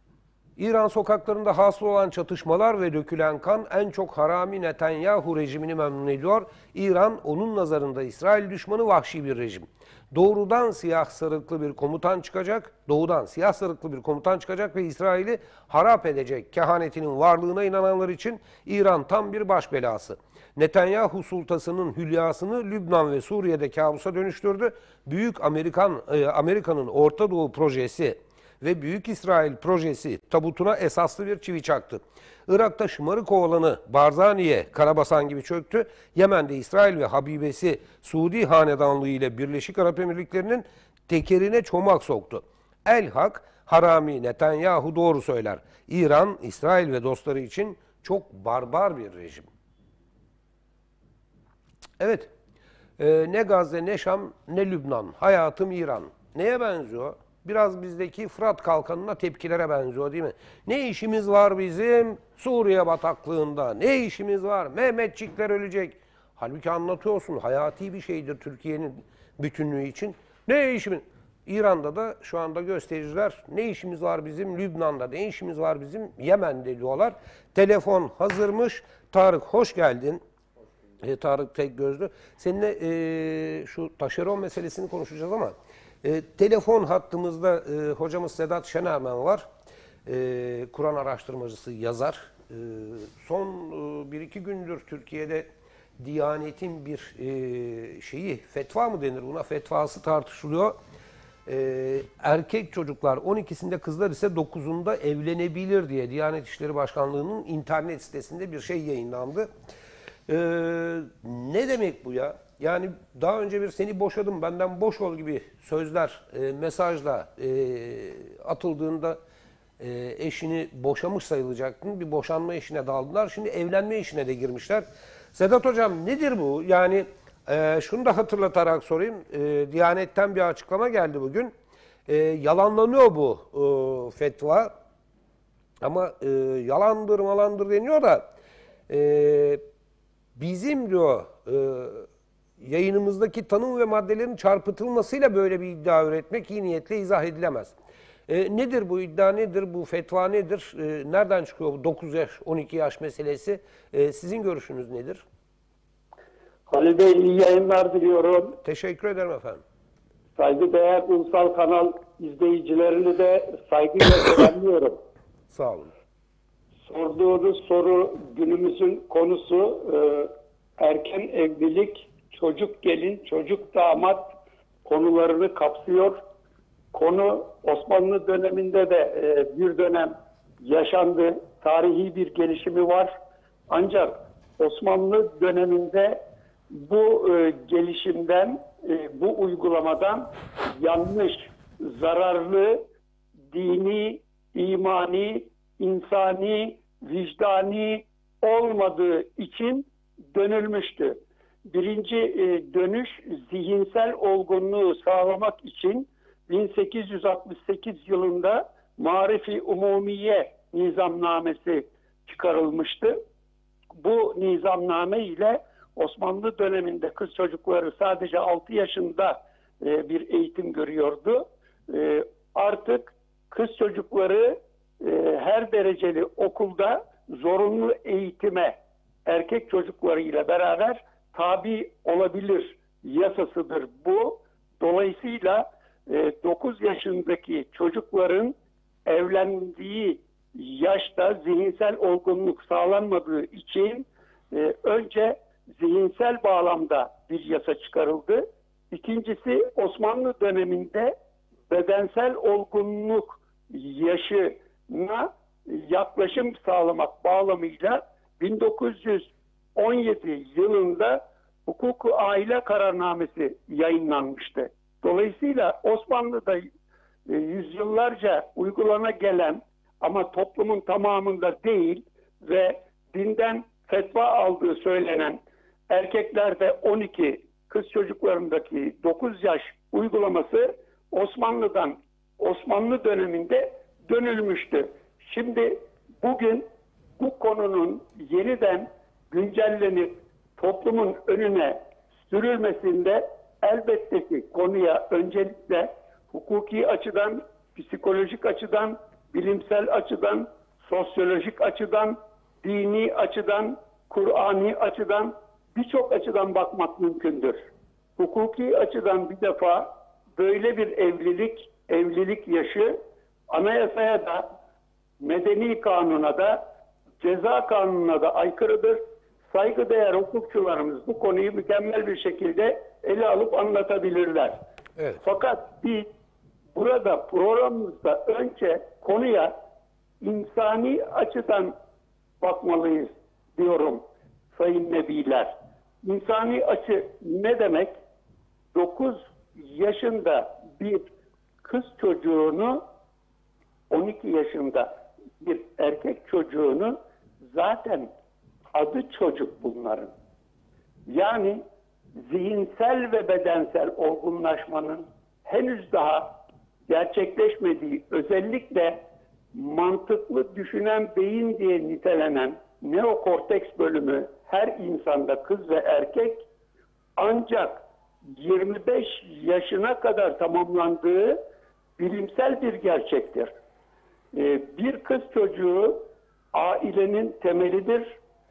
İran sokaklarında hasıl olan çatışmalar ve dökülen kan en çok Harami Netanyahu rejimini memnun ediyor. İran onun nazarında İsrail düşmanı vahşi bir rejim. Doğrudan siyah sarıklı bir komutan çıkacak, doğudan siyah sarıklı bir komutan çıkacak ve İsrail'i harap edecek kehanetinin varlığına inananlar için İran tam bir baş belası. Netanyahu sultasının hülyasını Lübnan ve Suriye'de kabusa dönüştürdü. Büyük Amerikan Amerika'nın Orta Doğu projesi ve Büyük İsrail projesi tabutuna esaslı bir çivi çaktı. Irak'ta şımarık oğlanı Barzani'ye karabasan gibi çöktü. Yemen'de İsrail ve Habibesi Suudi hanedanlığı ile Birleşik Arap Emirlikleri'nin tekerine çomak soktu. El Hak, Harami Netanyahu doğru söyler. İran, İsrail ve dostları için çok barbar bir rejim. Evet, ee, ne Gazze, ne Şam, ne Lübnan. Hayatım İran. Neye benziyor? Biraz bizdeki Fırat Kalkanı'na tepkilere benziyor değil mi? Ne işimiz var bizim Suriye bataklığında? Ne işimiz var? Mehmetçikler ölecek. Halbuki anlatıyorsun, hayati bir şeydir Türkiye'nin bütünlüğü için. Ne işimiz? İran'da da şu anda göstericiler ne işimiz var bizim Lübnan'da, ne işimiz var bizim Yemen'de diyorlar. Telefon hazırmış. Tarık hoş geldin. E, Tarık Tekgözlü. Seninle e, şu taşeron meselesini konuşacağız ama e, telefon hattımızda e, hocamız Sedat Şenermen var. E, Kur'an araştırmacısı, yazar. E, son e, bir iki gündür Türkiye'de Diyanet'in bir e, şeyi, fetva mı denir buna, fetvası tartışılıyor. E, erkek çocuklar on ikisinde, kızlar ise dokuzunda evlenebilir diye Diyanet İşleri Başkanlığı'nın internet sitesinde bir şey yayınlandı. Ee, ne demek bu ya? Yani daha önce bir seni boşadım, benden boş ol gibi sözler e, mesajla e, atıldığında e, eşini boşamış sayılacaktın. Bir boşanma işine daldılar. Şimdi evlenme işine de girmişler. Sedat Hocam nedir bu? Yani e, şunu da hatırlatarak sorayım. E, Diyanet'ten bir açıklama geldi bugün. E, yalanlanıyor bu e, fetva. Ama e, yalandır malandır deniyor da e, bizim diyor e, yayınımızdaki tanım ve maddelerin çarpıtılmasıyla böyle bir iddia üretmek iyi niyetle izah edilemez. E, nedir bu iddia, nedir bu fetva, nedir? E, nereden çıkıyor bu dokuz yaş, on iki yaş meselesi? E, sizin görüşünüz nedir? Halil Bey iyi yayınlar diliyorum. Teşekkür ederim efendim. Saygıdeğer Ulusal Kanal izleyicilerini de saygıyla selamlıyorum. Sağ olun. Sorduğunuz soru günümüzün konusu e, erken evlilik, çocuk gelin, çocuk damat konularını kapsıyor. Konu Osmanlı döneminde de e, bir dönem yaşandı. Tarihi bir gelişimi var. Ancak Osmanlı döneminde bu e, gelişimden, e, bu uygulamadan yanlış, zararlı, dini, imani, insani, vicdani olmadığı için dönülmüştü. Birinci e, dönüş zihinsel olgunluğu sağlamak için bin sekiz yüz altmış sekiz yılında Marifi Umumiye nizamnamesi çıkarılmıştı. Bu nizamname ile Osmanlı döneminde kız çocukları sadece altı yaşında e, bir eğitim görüyordu. E, artık kız çocukları e, her dereceli okulda zorunlu eğitime erkek çocuklarıyla beraber tabi olabilir yasasıdır bu. Dolayısıyla e, dokuz yaşındaki çocukların evlendiği yaşta zihinsel olgunluk sağlanmadığı için e, önce zihinsel bağlamda bir yasa çıkarıldı. İkincisi Osmanlı döneminde bedensel olgunluk yaşına yaklaşım sağlamak bağlamıyla bin dokuz yüz on yedi yılında Hukuku Aile Kararnamesi yayınlanmıştı. Dolayısıyla Osmanlı'da e, yüzyıllarca uygulana gelen ama toplumun tamamında değil ve dinden fetva aldığı söylenen erkeklerde on iki, kız çocuklarındaki dokuz yaş uygulaması Osmanlı'dan, Osmanlı döneminde dönülmüştü. Şimdi bugün bu konunun yeniden güncellenip toplumun önüne sürülmesinde elbette ki konuya öncelikle hukuki açıdan, psikolojik açıdan bilimsel açıdan, sosyolojik açıdan, dini açıdan, Kur'ani açıdan, birçok açıdan bakmak mümkündür. Hukuki açıdan bir defa böyle bir evlilik, evlilik yaşı anayasaya da, medeni kanuna da, ceza kanununa da aykırıdır. Saygıdeğer hukukçularımız bu konuyu mükemmel bir şekilde ele alıp anlatabilirler. Evet. Fakat biz burada programımızda önce konuya insani açıdan bakmalıyız diyorum sayın nebiler. İnsani açı ne demek? dokuz yaşında bir kız çocuğunu, on iki yaşında bir erkek çocuğunu, zaten adı çocuk bunların. Yani zihinsel ve bedensel olgunlaşmanın henüz daha gerçekleşmediği, özellikle mantıklı düşünen beyin diye nitelenen neokorteks bölümü her insanda, kız ve erkek, ancak yirmi beş yaşına kadar tamamlandığı bilimsel bir gerçektir. Ee, bir kız çocuğu ailenin temelidir.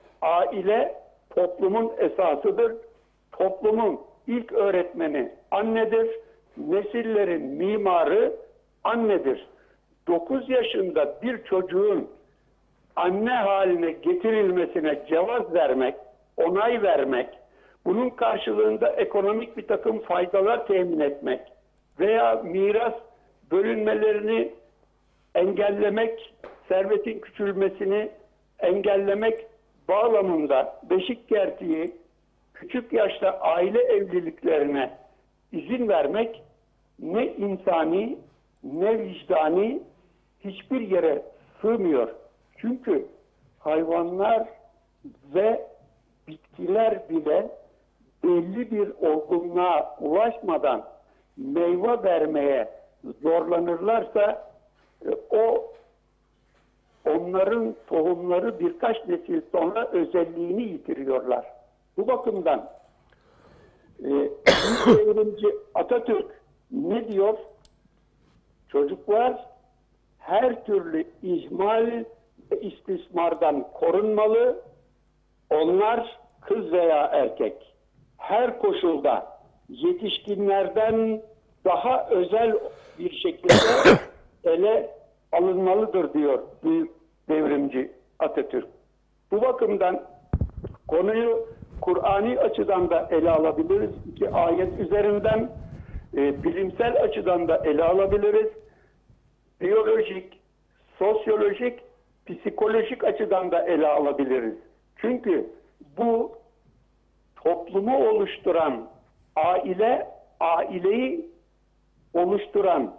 Aile toplumun esasıdır. Toplumun ilk öğretmeni annedir. Nesillerin mimarı annedir. dokuz yaşında bir çocuğun anne haline getirilmesine cevaz vermek, onay vermek, bunun karşılığında ekonomik bir takım faydalar temin etmek veya miras bölünmelerini engellemek, servetin küçülmesini engellemek bağlamında beşik kertiği küçük yaşta aile evliliklerine izin vermek ne insani ne vicdani hiçbir yere sığmıyor. Çünkü hayvanlar ve bitkiler bile belli bir olgunluğa ulaşmadan meyve vermeye zorlanırlarsa o onların tohumları birkaç nesil sonra özelliğini yitiriyorlar. Bu bakımdan e, devrimci Atatürk ne diyor? Çocuklar her türlü ihmal ve istismardan korunmalı. Onlar kız veya erkek her koşulda yetişkinlerden daha özel bir şekilde ele alınmalıdır diyor büyük devrimci Atatürk. Bu bakımdan konuyu Kur'ani açıdan da ele alabiliriz. İki ayet üzerinden e, bilimsel açıdan da ele alabiliriz. Biyolojik, sosyolojik, psikolojik açıdan da ele alabiliriz. Çünkü bu toplumu oluşturan aile, aileyi oluşturan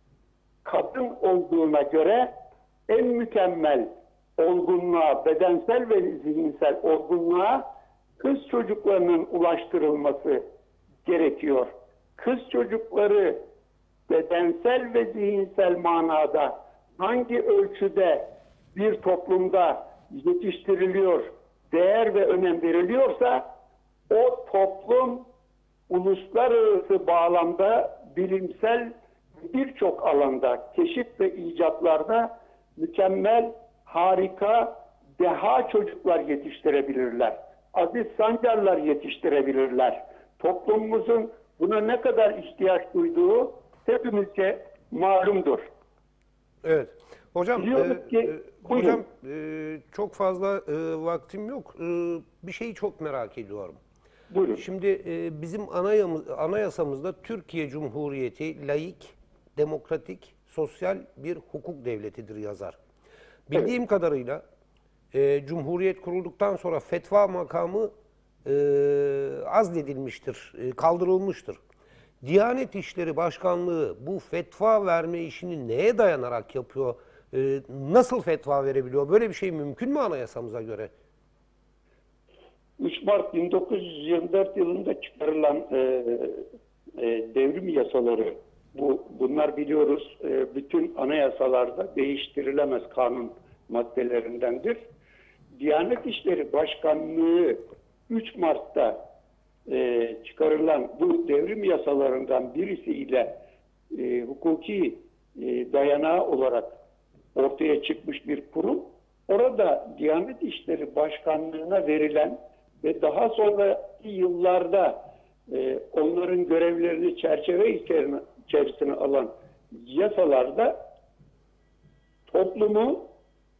kadın olduğuna göre en mükemmel olgunluğa, bedensel ve zihinsel olgunluğa kız çocuklarının ulaştırılması gerekiyor. Kız çocukları bedensel ve zihinsel manada hangi ölçüde bir toplumda yetiştiriliyor, değer ve önem veriliyorsa o toplum uluslararası bağlamda bilimsel birçok alanda, keşif ve icatlarda mükemmel, harika, deha çocuklar yetiştirebilirler. Aziz Sancarlar yetiştirebilirler. Toplumumuzun buna ne kadar ihtiyaç duyduğu hepimizce malumdur. Evet. Hocam, Biliyoruz e, ki- e, buyurun. hocam e, çok fazla e, vaktim yok. E, bir şeyi çok merak ediyorum. Buyurun. Şimdi e, bizim anayamız, anayasamızda Türkiye Cumhuriyeti laik, demokratik, sosyal bir hukuk devletidir yazar. Bildiğim kadarıyla e, Cumhuriyet kurulduktan sonra fetva makamı e, azledilmiştir, e, kaldırılmıştır. Diyanet İşleri Başkanlığı bu fetva verme işini neye dayanarak yapıyor? E, nasıl fetva verebiliyor? Böyle bir şey mümkün mü anayasamıza göre? üç Mart bin dokuz yüz yirmi dört yılında çıkarılan e, e, devrim yasaları, bu bunlar biliyoruz e, bütün anayasalarda değiştirilemez kanun maddelerindendir. Diyanet İşleri Başkanlığı üç Mart'ta e, çıkarılan bu devrim yasalarından birisiyle e, hukuki e, dayanağı olarak ortaya çıkmış bir kurum. Orada Diyanet İşleri Başkanlığı'na verilen ve daha sonraki yıllarda e, onların görevlerini çerçeve içerisine, içerisine alan yasalarda toplumu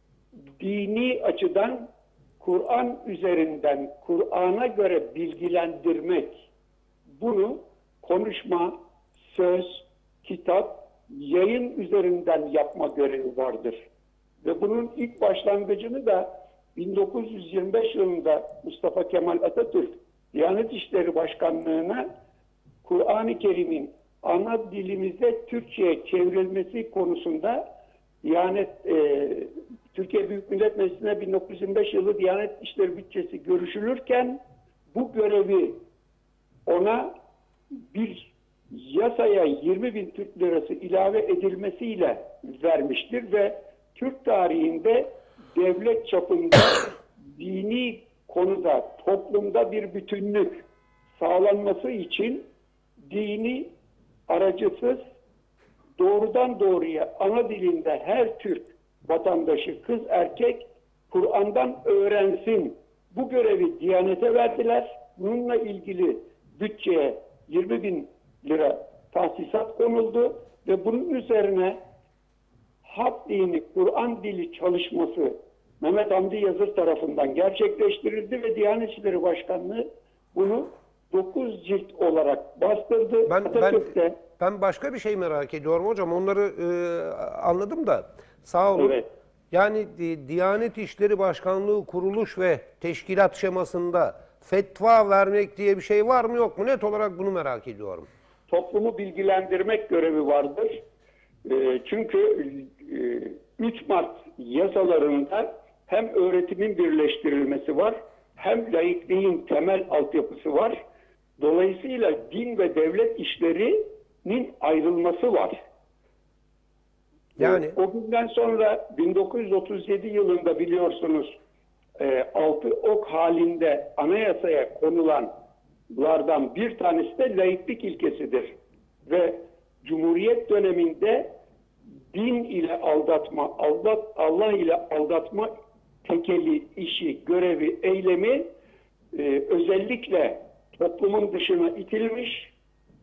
dini açıdan Kur'an üzerinden, Kur'an'a göre bilgilendirmek, bunu konuşma, söz, kitap, yayın üzerinden yapma görevi vardır. Ve bunun ilk başlangıcını da bin dokuz yüz yirmi beş yılında Mustafa Kemal Atatürk Diyanet İşleri Başkanlığı'na Kur'an-ı Kerim'in ana dilimize Türkçe'ye çevrilmesi konusunda Diyanet e, Türkiye Büyük Millet Meclisi'ne bin dokuz yüz yirmi beş yılı Diyanet İşleri bütçesi görüşülürken bu görevi ona bir yasaya yirmi bin Türk lirası ilave edilmesiyle vermiştir ve Türk tarihinde devlet çapında dini konuda toplumda bir bütünlük sağlanması için dini aracısız doğrudan doğruya ana dilinde her Türk vatandaşı kız erkek Kur'an'dan öğrensin. Bu görevi Diyanet'e verdiler. Bununla ilgili bütçeye yirmi bin lira tahsisat konuldu ve bunun üzerine Hak Dini, Kur'an dili çalışması Mehmet Hamdi Yazır tarafından gerçekleştirildi ve Diyanet İşleri Başkanlığı bunu dokuz cilt olarak bastırdı. Ben, ben, Atatürk'te, ben başka bir şey merak ediyorum hocam. Onları e, anladım da sağ olun. Evet. Yani di- Diyanet İşleri Başkanlığı kuruluş ve teşkilat şemasında fetva vermek diye bir şey var mı yok mu? Net olarak bunu merak ediyorum. toplumu bilgilendirmek görevi vardır. E, çünkü e, üç Mart yasalarında hem öğretimin birleştirilmesi var, hem laikliğin temel altyapısı var. Dolayısıyla din ve devlet işlerinin ayrılması var. Yani O günden sonra bin dokuz yüz otuz yedi yılında biliyorsunuz e, altı ok halinde anayasaya konulanlardan bir tanesi de laiklik ilkesidir. Ve Cumhuriyet döneminde din ile aldatma, Allah, Allah ile aldatma tekeli işi, görevi, eylemi e, özellikle toplumun dışına itilmiş,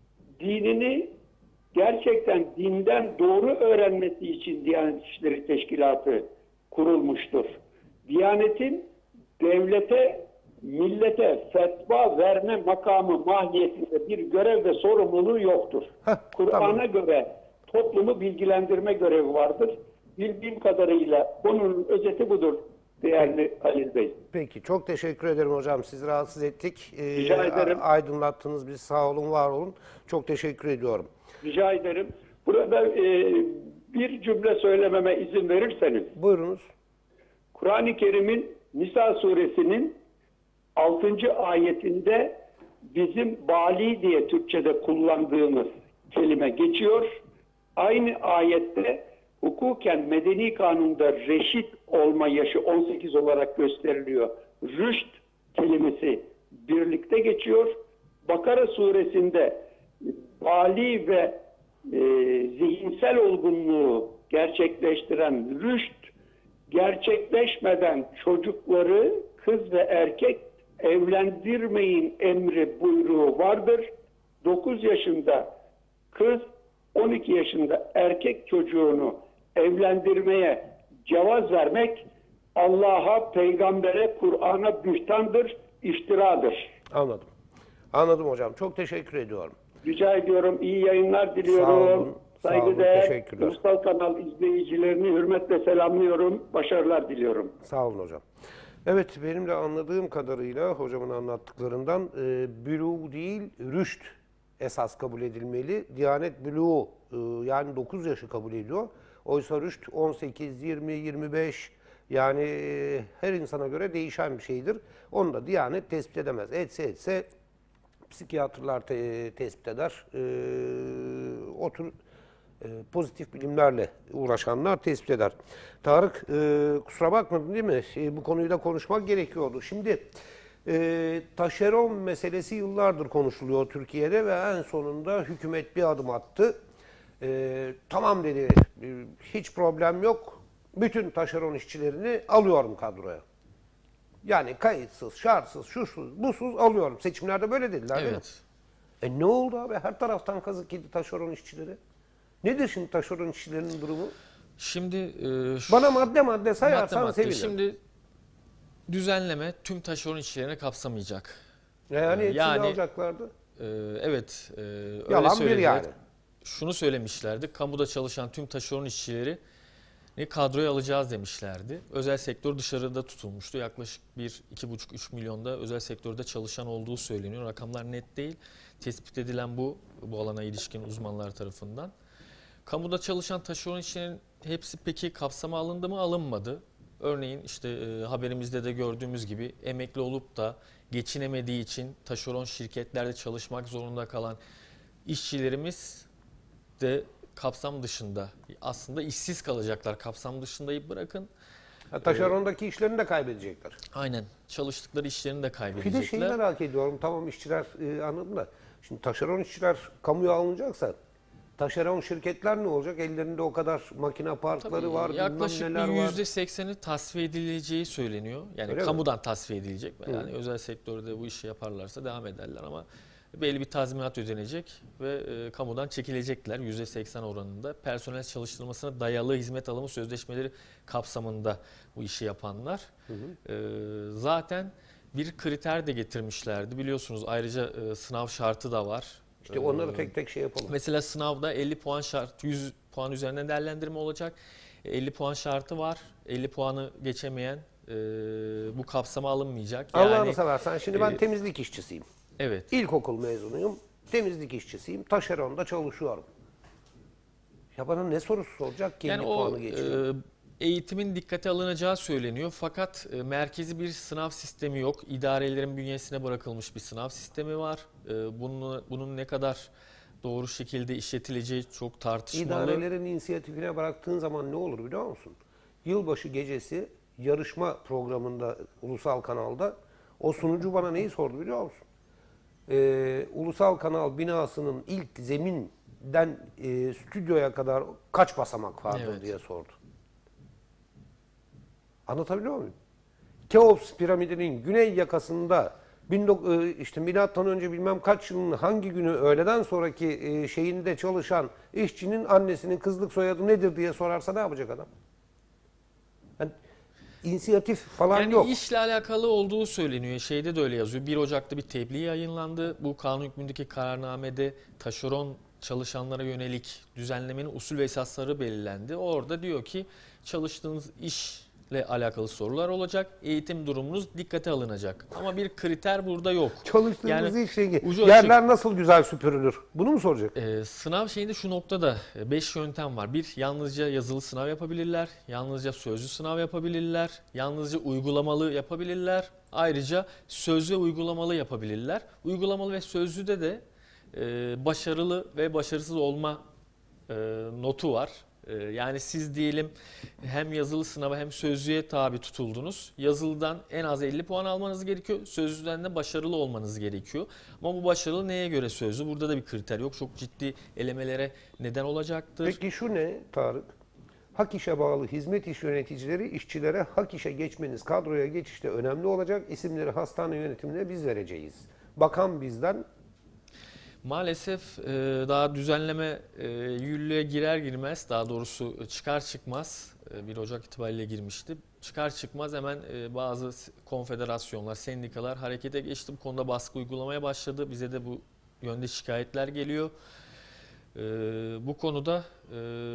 dinini gerçekten dinden doğru öğrenmesi için Diyanet İşleri Teşkilatı kurulmuştur. Diyanetin devlete, millete fetva verme makamı mahiyetinde bir görev ve sorumluluğu yoktur. Heh, Kur'an'a tamam. göre toplumu bilgilendirme görevi vardır. Bildiğim kadarıyla bunun özeti budur değerli Halil Bey. peki çok teşekkür ederim hocam. Sizi rahatsız ettik. Ee, Rica ederim. a- Aydınlattınız bizi. Sağ olun, var olun. Çok teşekkür ediyorum. Rica ederim. Burada e, bir cümle söylememe izin verirseniz. Buyurunuz. Kur'an-ı Kerim'in Nisa suresinin altıncı ayetinde bizim bali diye Türkçe'de kullandığımız kelime geçiyor. Aynı ayette hukuken medeni kanunda reşit olma yaşı on sekiz olarak gösteriliyor. Rüşt kelimesi birlikte geçiyor. Bakara suresinde bali ve e, zihinsel olgunluğu gerçekleştiren rüşt gerçekleşmeden çocukları kız ve erkek evlendirmeyin emri buyruğu vardır. dokuz yaşında kız, on iki yaşında erkek çocuğunu evlendirmeye cevaz vermek Allah'a, peygambere, Kur'an'a bühtandır, iftiradır. Anladım. Anladım hocam. Çok teşekkür ediyorum. Rica ediyorum. İyi yayınlar diliyorum. Sağ olun, sağ olun, Saygıdeğer teşekkürler. Ulusal Kanal izleyicilerini hürmetle selamlıyorum. Başarılar diliyorum. Sağ olun hocam. Evet, benim de anladığım kadarıyla hocamın anlattıklarından e, bülûğ değil, rüşt esas kabul edilmeli. Diyanet bülûğ e, yani dokuz yaşı kabul ediyor. Oysa rüşt on sekiz, yirmi, yirmi beş yani e, her insana göre değişen bir şeydir. Onu da Diyanet tespit edemez. Etse etse psikiyatrlar te- tespit eder. E, o tür e, pozitif bilimlerle uğraşanlar tespit eder. Tarık, e, kusura bakmadın değil mi? E, bu konuyu da konuşmak gerekiyordu. Şimdi e, taşeron meselesi yıllardır konuşuluyor Türkiye'de ve en sonunda hükümet bir adım attı. E, tamam dedi, e, hiç problem yok. bütün taşeron işçilerini alıyorum kadroya. Yani kayıtsız, şartsız, şusuz, busuz alıyorum. Seçimlerde böyle dediler değil mi? Evet. E ne oldu abi? Her taraftan kazık yedi taşeron işçileri. Nedir şimdi taşeron işçilerinin durumu? Şimdi e, şu- Bana madde madde madde sayarsan madde. sevinirim. Şimdi düzenleme tüm taşeron işçilerini kapsamayacak. yani hepsini yani- alacaklardı. E, evet, e, öyle Yalan bir söylediler. yani. Şunu söylemişlerdi. Kamuda çalışan tüm taşeron işçileri kadroya alacağız demişlerdi. Özel sektör dışarıda tutulmuştu. Yaklaşık bir, iki buçuk, üç milyonda özel sektörde çalışan olduğu söyleniyor. Rakamlar net değil. Tespit edilen bu, bu alana ilişkin uzmanlar tarafından. Kamuda çalışan taşeron işçilerin hepsi peki kapsama alındı mı, alınmadı? Örneğin işte e, haberimizde de gördüğümüz gibi emekli olup da geçinemediği için taşeron şirketlerde çalışmak zorunda kalan işçilerimiz de kapsam dışında. Aslında işsiz kalacaklar. Kapsam dışındayı bırakın. Ha, taşerondaki işlerini de kaybedecekler. Aynen. Çalıştıkları işlerini de Bir kaybedecekler. de şeyi merak ediyorum. Tamam işçiler e, anladım da. Şimdi taşeron işçiler kamuya alınacaksa taşeron şirketler ne olacak? Ellerinde o kadar makine parkları Tabii var, yaklaşık bilmem neler bir var. yüzde sekseni tasfiye edileceği söyleniyor. Yani Öyle mi? kamudan tasfiye edilecek. Yani özel sektörde bu işi yaparlarsa devam ederler ama belli bir tazminat ödenecek ve e, kamudan çekilecekler yüzde seksen oranında. Personel çalıştırılmasına dayalı hizmet alımı sözleşmeleri kapsamında bu işi yapanlar. Hı hı. E, zaten bir kriter de getirmişlerdi. Biliyorsunuz ayrıca e, sınav şartı da var. İşte onları tek tek şey yapalım. Mesela sınavda elli puan şart, yüz puan üzerinden değerlendirme olacak. elli puan şartı var. elli puanı geçemeyen e, bu kapsama alınmayacak. Yani, Allah'ını seversen şimdi ben e, temizlik işçisiyim. Evet. İlkokul mezunuyum. Temizlik işçisiyim. Taşeronda çalışıyorum. Ya bana ne sorusu soracak ki Yani elli o puanı geçiyor? e, eğitimin dikkate alınacağı söyleniyor. Fakat e, merkezi bir sınav sistemi yok. İdarelerin bünyesine bırakılmış bir sınav sistemi var. E, bunun, bunun ne kadar doğru şekilde işletileceği çok tartışmalı. İdarelerin inisiyatifine bıraktığın zaman ne olur biliyor musun? Yılbaşı gecesi yarışma programında ulusal kanalda o sunucu bana neyi sordu biliyor musun? Ee, ulusal kanal binasının ilk zeminden e, stüdyoya kadar kaç basamak vardır Evet. diye sordu. Anlatabiliyor muyum? Keops piramidinin güney yakasında bin dokuz yüz, işte milattan önce bilmem kaç yılın hangi günü öğleden sonraki e, şeyinde çalışan işçinin annesinin kızlık soyadı nedir diye sorarsa ne yapacak adam? Yani inisiyatif falan Yani yok. işle alakalı olduğu söyleniyor. Şeyde de öyle yazıyor. bir Ocak'ta bir tebliğ yayınlandı. Bu kanun hükmündeki kararnamede taşeron çalışanlara yönelik düzenlemenin usul ve esasları belirlendi. Orada diyor ki çalıştığınız işle alakalı sorular olacak. Eğitim durumunuz dikkate alınacak. Ama bir kriter burada yok. Çalıştığımız Yani iş şeyi. ucu Yerler nasıl güzel süpürülür? Bunu mu soracak? Ee, sınav şeyinde şu noktada beş yöntem var. Bir, yalnızca yazılı sınav yapabilirler. Yalnızca sözlü sınav yapabilirler. Yalnızca uygulamalı yapabilirler. Ayrıca sözlü ve uygulamalı yapabilirler. Uygulamalı ve sözlüde de e, başarılı ve başarısız olma e, notu var. E, yani siz diyelim hem yazılı sınava hem sözlüye tabi tutuldunuz. Yazılıdan en az elli puan almanız gerekiyor. Sözlüden de başarılı olmanız gerekiyor. Ama bu başarılı neye göre sözlü? Burada da bir kriter yok. Çok ciddi elemelere neden olacaktır. Peki şu ne Tarık? Hak işe bağlı hizmet iş yöneticileri işçilere hak işe geçmeniz kadroya geçişte önemli olacak. İsimleri hastane yönetimine biz vereceğiz. Bakan bizden. Maalesef e, daha düzenleme e, yürürlüğe girer girmez, daha doğrusu çıkar çıkmaz e, bir Ocak itibariyle girmişti. Çıkar çıkmaz hemen e, bazı konfederasyonlar, sendikalar harekete geçti. Bu konuda baskı uygulamaya başladı. Bize de bu yönde şikayetler geliyor. E, bu konuda e,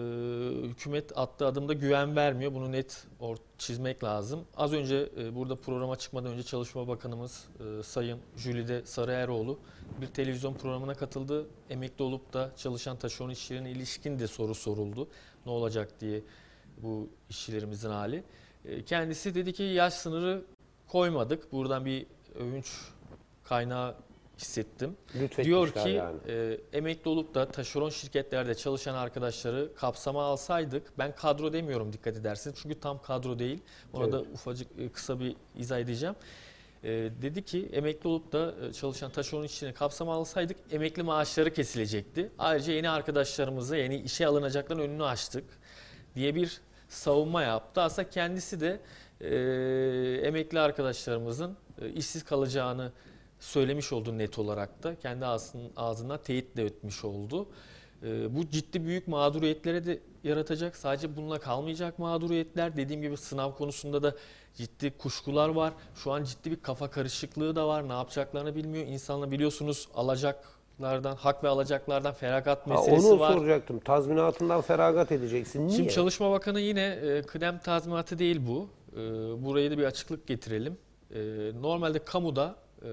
hükümet attığı adımda güven vermiyor. Bunu net or- çizmek lazım. Az önce e, burada programa çıkmadan önce Çalışma Bakanımız e, Sayın Jülide Sarıeroğlu bir televizyon programına katıldı. Emekli olup da çalışan taşeron işçilerine ilişkin de soru soruldu. Ne olacak diye bu işçilerimizin hali. E, kendisi dedi ki yaş sınırı koymadık. Buradan bir övünç kaynağı hissettim. Lütfetmişler Diyor ki yani. e, emekli olup da taşeron şirketlerde çalışan arkadaşları kapsama alsaydık, ben kadro demiyorum dikkat edersiniz çünkü tam kadro değil. Ona Evet. da ufacık e, kısa bir izah edeceğim. E, dedi ki emekli olup da e, çalışan taşeron işçilerini kapsama alsaydık emekli maaşları kesilecekti. Ayrıca yeni arkadaşlarımıza yeni işe alınacakların önünü açtık diye bir savunma yaptı. Aslında kendisi de e, emekli arkadaşlarımızın e, işsiz kalacağını söylemiş oldu net olarak da. Kendi ağzının, ağzından teyit de etmiş oldu. E, bu ciddi büyük mağduriyetlere de yaratacak. Sadece bununla kalmayacak mağduriyetler. Dediğim gibi sınav konusunda da ciddi kuşkular var. Şu an ciddi bir kafa karışıklığı da var. Ne yapacaklarını bilmiyor. İnsanlar biliyorsunuz alacaklardan, hak ve alacaklardan feragat Ha, meselesi onu var. soracaktım. Tazminatından feragat edeceksin. Niye? Şimdi Çalışma Bakanı yine e, kıdem tazminatı değil bu. E, buraya da bir açıklık getirelim. E, normalde kamuda e,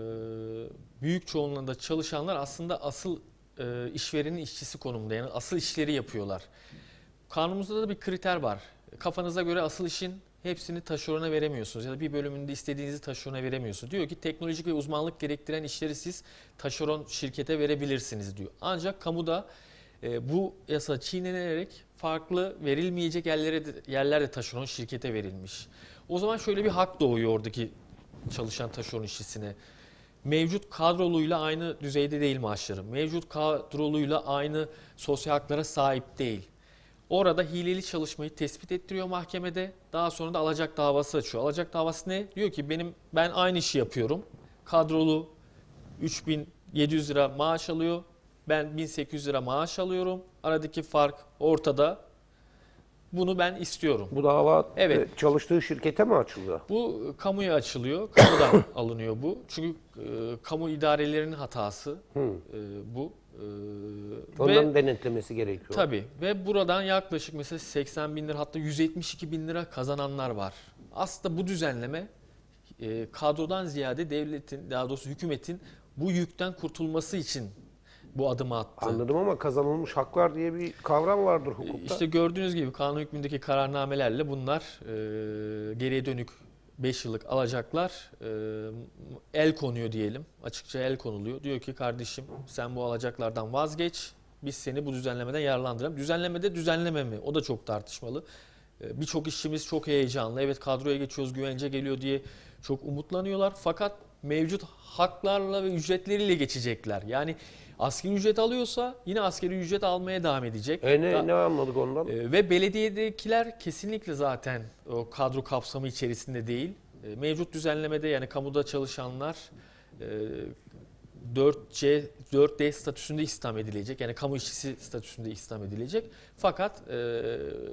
büyük çoğunluğunda çalışanlar aslında asıl e, işverenin işçisi konumunda. Yani asıl işleri yapıyorlar. Kanunumuzda da bir kriter var. Kafanıza göre asıl işin hepsini taşerona veremiyorsunuz ya da bir bölümünde istediğinizi taşerona veremiyorsunuz. Diyor ki teknolojik ve uzmanlık gerektiren işleri siz taşeron şirkete verebilirsiniz diyor. Ancak kamuda e, bu yasa çiğnenerek farklı verilmeyecek yerlere de, yerlerde taşeron şirkete verilmiş. O zaman şöyle bir hak doğuyor oradaki çalışan taşeron işçisine. Mevcut kadroluyla aynı düzeyde değil maaşları. Mevcut kadroluyla aynı sosyal haklara sahip değil. Orada hileli çalışmayı tespit ettiriyor mahkemede. Daha sonra da alacak davası açıyor. Alacak davası ne? Diyor ki benim ben aynı işi yapıyorum. Kadrolu üç bin yedi yüz lira maaş alıyor. Ben bin sekiz yüz lira maaş alıyorum. Aradaki fark ortada. Bunu ben istiyorum. Bu dava Evet. e, çalıştığı şirkete mi açılıyor? Bu kamuya açılıyor. Kamudan alınıyor bu. Çünkü e, kamu idarelerinin hatası e, bu. E, Onların ve denetlemesi gerekiyor. tabii ve buradan yaklaşık mesela seksen bin lira hatta yüz yetmiş iki bin lira kazananlar var. Aslında bu düzenleme e, kadrodan ziyade devletin, daha doğrusu hükümetin bu yükten kurtulması için bu adımı attı. Anladım ama kazanılmış haklar diye bir kavram vardır hukukta. İşte gördüğünüz gibi kanun hükmündeki kararnamelerle bunlar e, geriye dönük beş yıllık alacaklar e, el konuyor diyelim. Açıkça el konuluyor. Diyor ki kardeşim sen bu alacaklardan vazgeç. Biz seni bu düzenlemeden yararlandıralım. Düzenlemede düzenleme mi? O da çok tartışmalı. E, Birçok işçimiz çok heyecanlı. Evet kadroya geçiyoruz, güvence geliyor diye çok umutlanıyorlar. Fakat mevcut haklarla ve ücretleriyle geçecekler. Yani asgari ücret alıyorsa yine asgari ücret almaya devam edecek. E ne, Da- ne anladık ondan? e, Ve belediyedekiler kesinlikle zaten o kadro kapsamı içerisinde değil. E, Mevcut düzenlemede yani kamuda çalışanlar e, dört C, dört D statüsünde istihdam edilecek. Yani kamu işçisi statüsünde istihdam edilecek. Fakat e,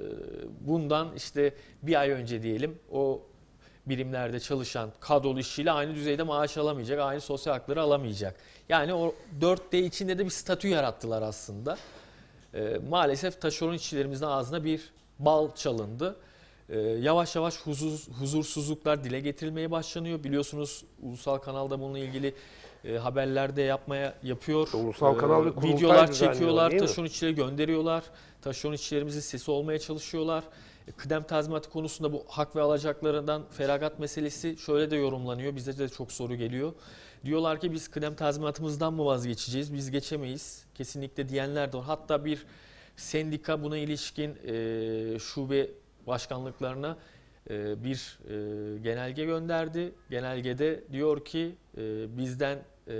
bundan işte bir ay önce diyelim o birimlerde çalışan kadrolu işçiyle aynı düzeyde maaş alamayacak, aynı sosyal hakları alamayacak. Yani o dört D içinde de bir statü yarattılar aslında. E, maalesef taşeron işçilerimizin ağzına bir bal çalındı. E, yavaş yavaş huzur, huzursuzluklar dile getirilmeye başlanıyor. Biliyorsunuz ulusal kanalda bununla ilgili e, haberlerde yapmaya yapıyor. Ulusal kanal bir kurultay videolar düzenliyor, çekiyorlar, değil mi? taşeron işçileri gönderiyorlar. Taşeron işçilerimizin sesi olmaya çalışıyorlar. E, Kıdem tazminatı konusunda bu hak ve alacaklarından feragat meselesi şöyle de yorumlanıyor. Bize de çok soru geliyor. Diyorlar ki biz kıdem tazminatımızdan mı vazgeçeceğiz? Biz geçemeyiz. Kesinlikle diyenler de var. Hatta bir sendika buna ilişkin e, şube başkanlıklarına e, bir e, genelge gönderdi. Genelgede diyor ki e, bizden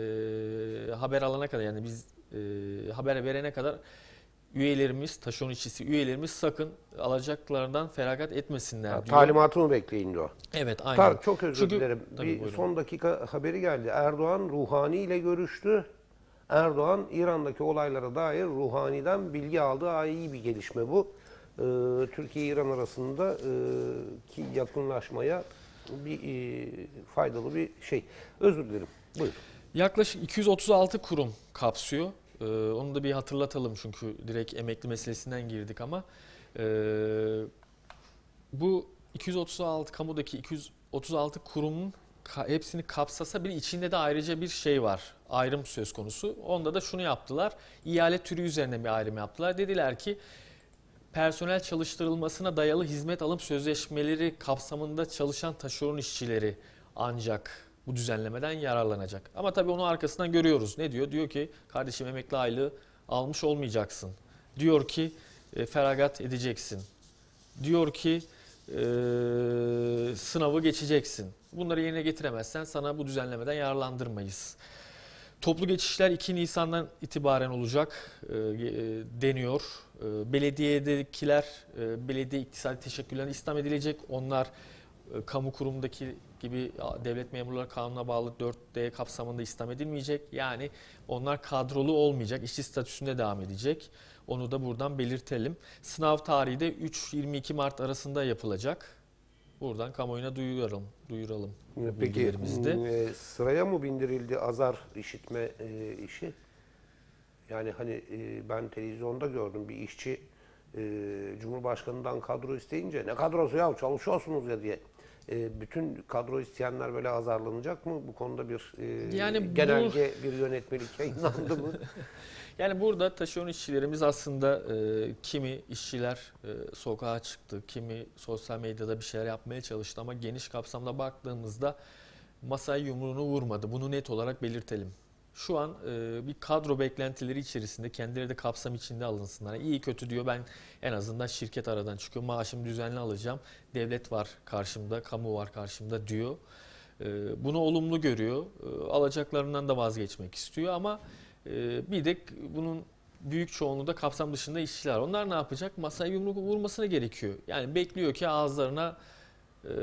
e, haber alana kadar yani biz e, haber verene kadar üyelerimiz, taşeron işçisi üyelerimiz sakın alacaklarından feragat etmesinler Ha, diyor. talimatımı bekleyin diyor. Evet aynen. Tar, çok özür Çünkü- dilerim. Tabii, bir buyurun. son dakika haberi geldi. Erdoğan Ruhani ile görüştü. Erdoğan İran'daki olaylara dair Ruhani'den bilgi aldı. Aa, iyi bir gelişme bu. Ee, Türkiye-İran arasında e, ki yakınlaşmaya bir e, faydalı bir şey. Özür dilerim. Buyurun. Yaklaşık iki yüz otuz altı kurum kapsıyor. Ee, onu da bir hatırlatalım çünkü direkt emekli meselesinden girdik ama ee, bu iki yüz otuz altı kamudaki iki yüz otuz altı kurumun ka- hepsini kapsasa bile içinde de ayrıca bir şey var. Ayrım söz konusu. Onda da şunu yaptılar. İhale türü üzerine bir ayrım yaptılar. Dediler ki personel çalıştırılmasına dayalı hizmet alım sözleşmeleri kapsamında çalışan taşeron işçileri ancak bu düzenlemeden yararlanacak. Ama tabii onu arkasından görüyoruz. Ne diyor? Diyor ki kardeşim emekli aylığı almış olmayacaksın. Diyor ki e, feragat edeceksin. Diyor ki e, sınavı geçeceksin. Bunları yerine getiremezsen sana bu düzenlemeden yararlandırmayız. Toplu geçişler iki Nisan'dan itibaren olacak e, e, deniyor. E, belediyedekiler, e, belediye iktisadi teşekküllerine istihdam edilecek. Onlar e, kamu kurumundaki gibi devlet memurları kanuna bağlı dört D kapsamında istihdam edilmeyecek. Yani onlar kadrolu olmayacak, işçi statüsünde devam edecek. Onu da buradan belirtelim. Sınav tarihi de üç yirmi iki Mart arasında yapılacak. Buradan kamuoyuna duyuralım, duyuralım Peki bilgilerimizi de. e, sıraya mı bindirildi azar işitme e, işi? Yani hani e, ben televizyonda gördüm bir işçi e, Cumhurbaşkanı'ndan kadro isteyince ne kadrosu ya çalışıyorsunuz ya diye. E, bütün kadro isteyenler böyle azarlanacak mı? Bu konuda bir e, Yani bu- genelge, bir yönetmelik yayınlandı mı? Yani burada taşeron işçilerimiz aslında e, kimi işçiler e, sokağa çıktı, kimi sosyal medyada bir şeyler yapmaya çalıştı ama geniş kapsamda baktığımızda masaya yumruğunu vurmadı. Bunu net olarak belirtelim. Şu an e, bir kadro beklentileri içerisinde kendileri de kapsam içinde alınsınlar. Yani iyi kötü diyor, ben en azından şirket aradan çıkıyor, maaşımı düzenli alacağım, devlet var karşımda, kamu var karşımda diyor. E, bunu olumlu görüyor, e, alacaklarından da vazgeçmek istiyor ama e, bir de bunun büyük çoğunluğu da kapsam dışında işçiler. Onlar ne yapacak? Masaya yumruk vurmasına gerekiyor. Yani bekliyor ki ağızlarına e,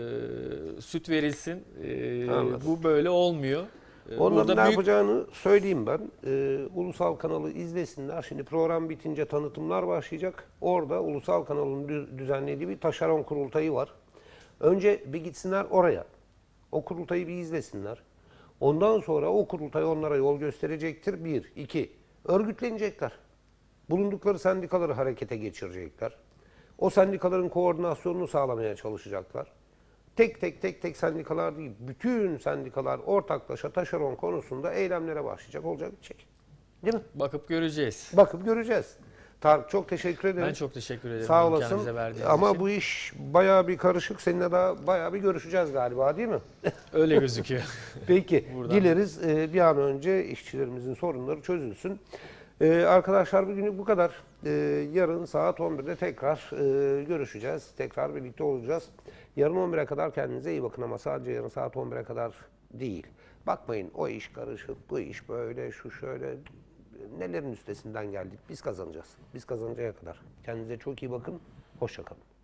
süt verilsin. E, Anladım. bu böyle olmuyor. E, Onların burada ne büyük- yapacağını söyleyeyim ben. Ee, ulusal kanalı izlesinler. Şimdi program bitince tanıtımlar başlayacak. Orada ulusal kanalın dü- düzenlediği bir taşeron kurultayı var. Önce bir gitsinler oraya. O kurultayı bir izlesinler. Ondan sonra o kurultay onlara yol gösterecektir. Bir, iki, örgütlenecekler. Bulundukları sendikaları harekete geçirecekler. O sendikaların koordinasyonunu sağlamaya çalışacaklar. Tek tek tek tek sendikalar değil, bütün sendikalar ortaklaşa taşeron konusunda eylemlere başlayacak, olacak bitecek. Değil mi? bakıp göreceğiz. Bakıp göreceğiz. Tarık çok teşekkür ederim. Ben çok teşekkür ederim. Sağ imkanınızı olasın. verdiğiniz Ama için. bu iş bayağı bir karışık. Seninle daha bayağı bir görüşeceğiz galiba, değil mi? Öyle gözüküyor. Peki. Buradan- Dileriz e, bir an önce işçilerimizin sorunları çözülsün. E, arkadaşlar bugünlük bu kadar. E, yarın saat on birde tekrar e, görüşeceğiz. Tekrar birlikte olacağız. Yarın on bire kadar kendinize iyi bakın ama sadece yarın saat on bire kadar değil. Bakmayın o iş karışık, bu iş böyle, şu şöyle. Nelerin üstesinden geldik. Biz kazanacağız. Biz kazanıncaya kadar. Kendinize çok iyi bakın. Hoşça kalın.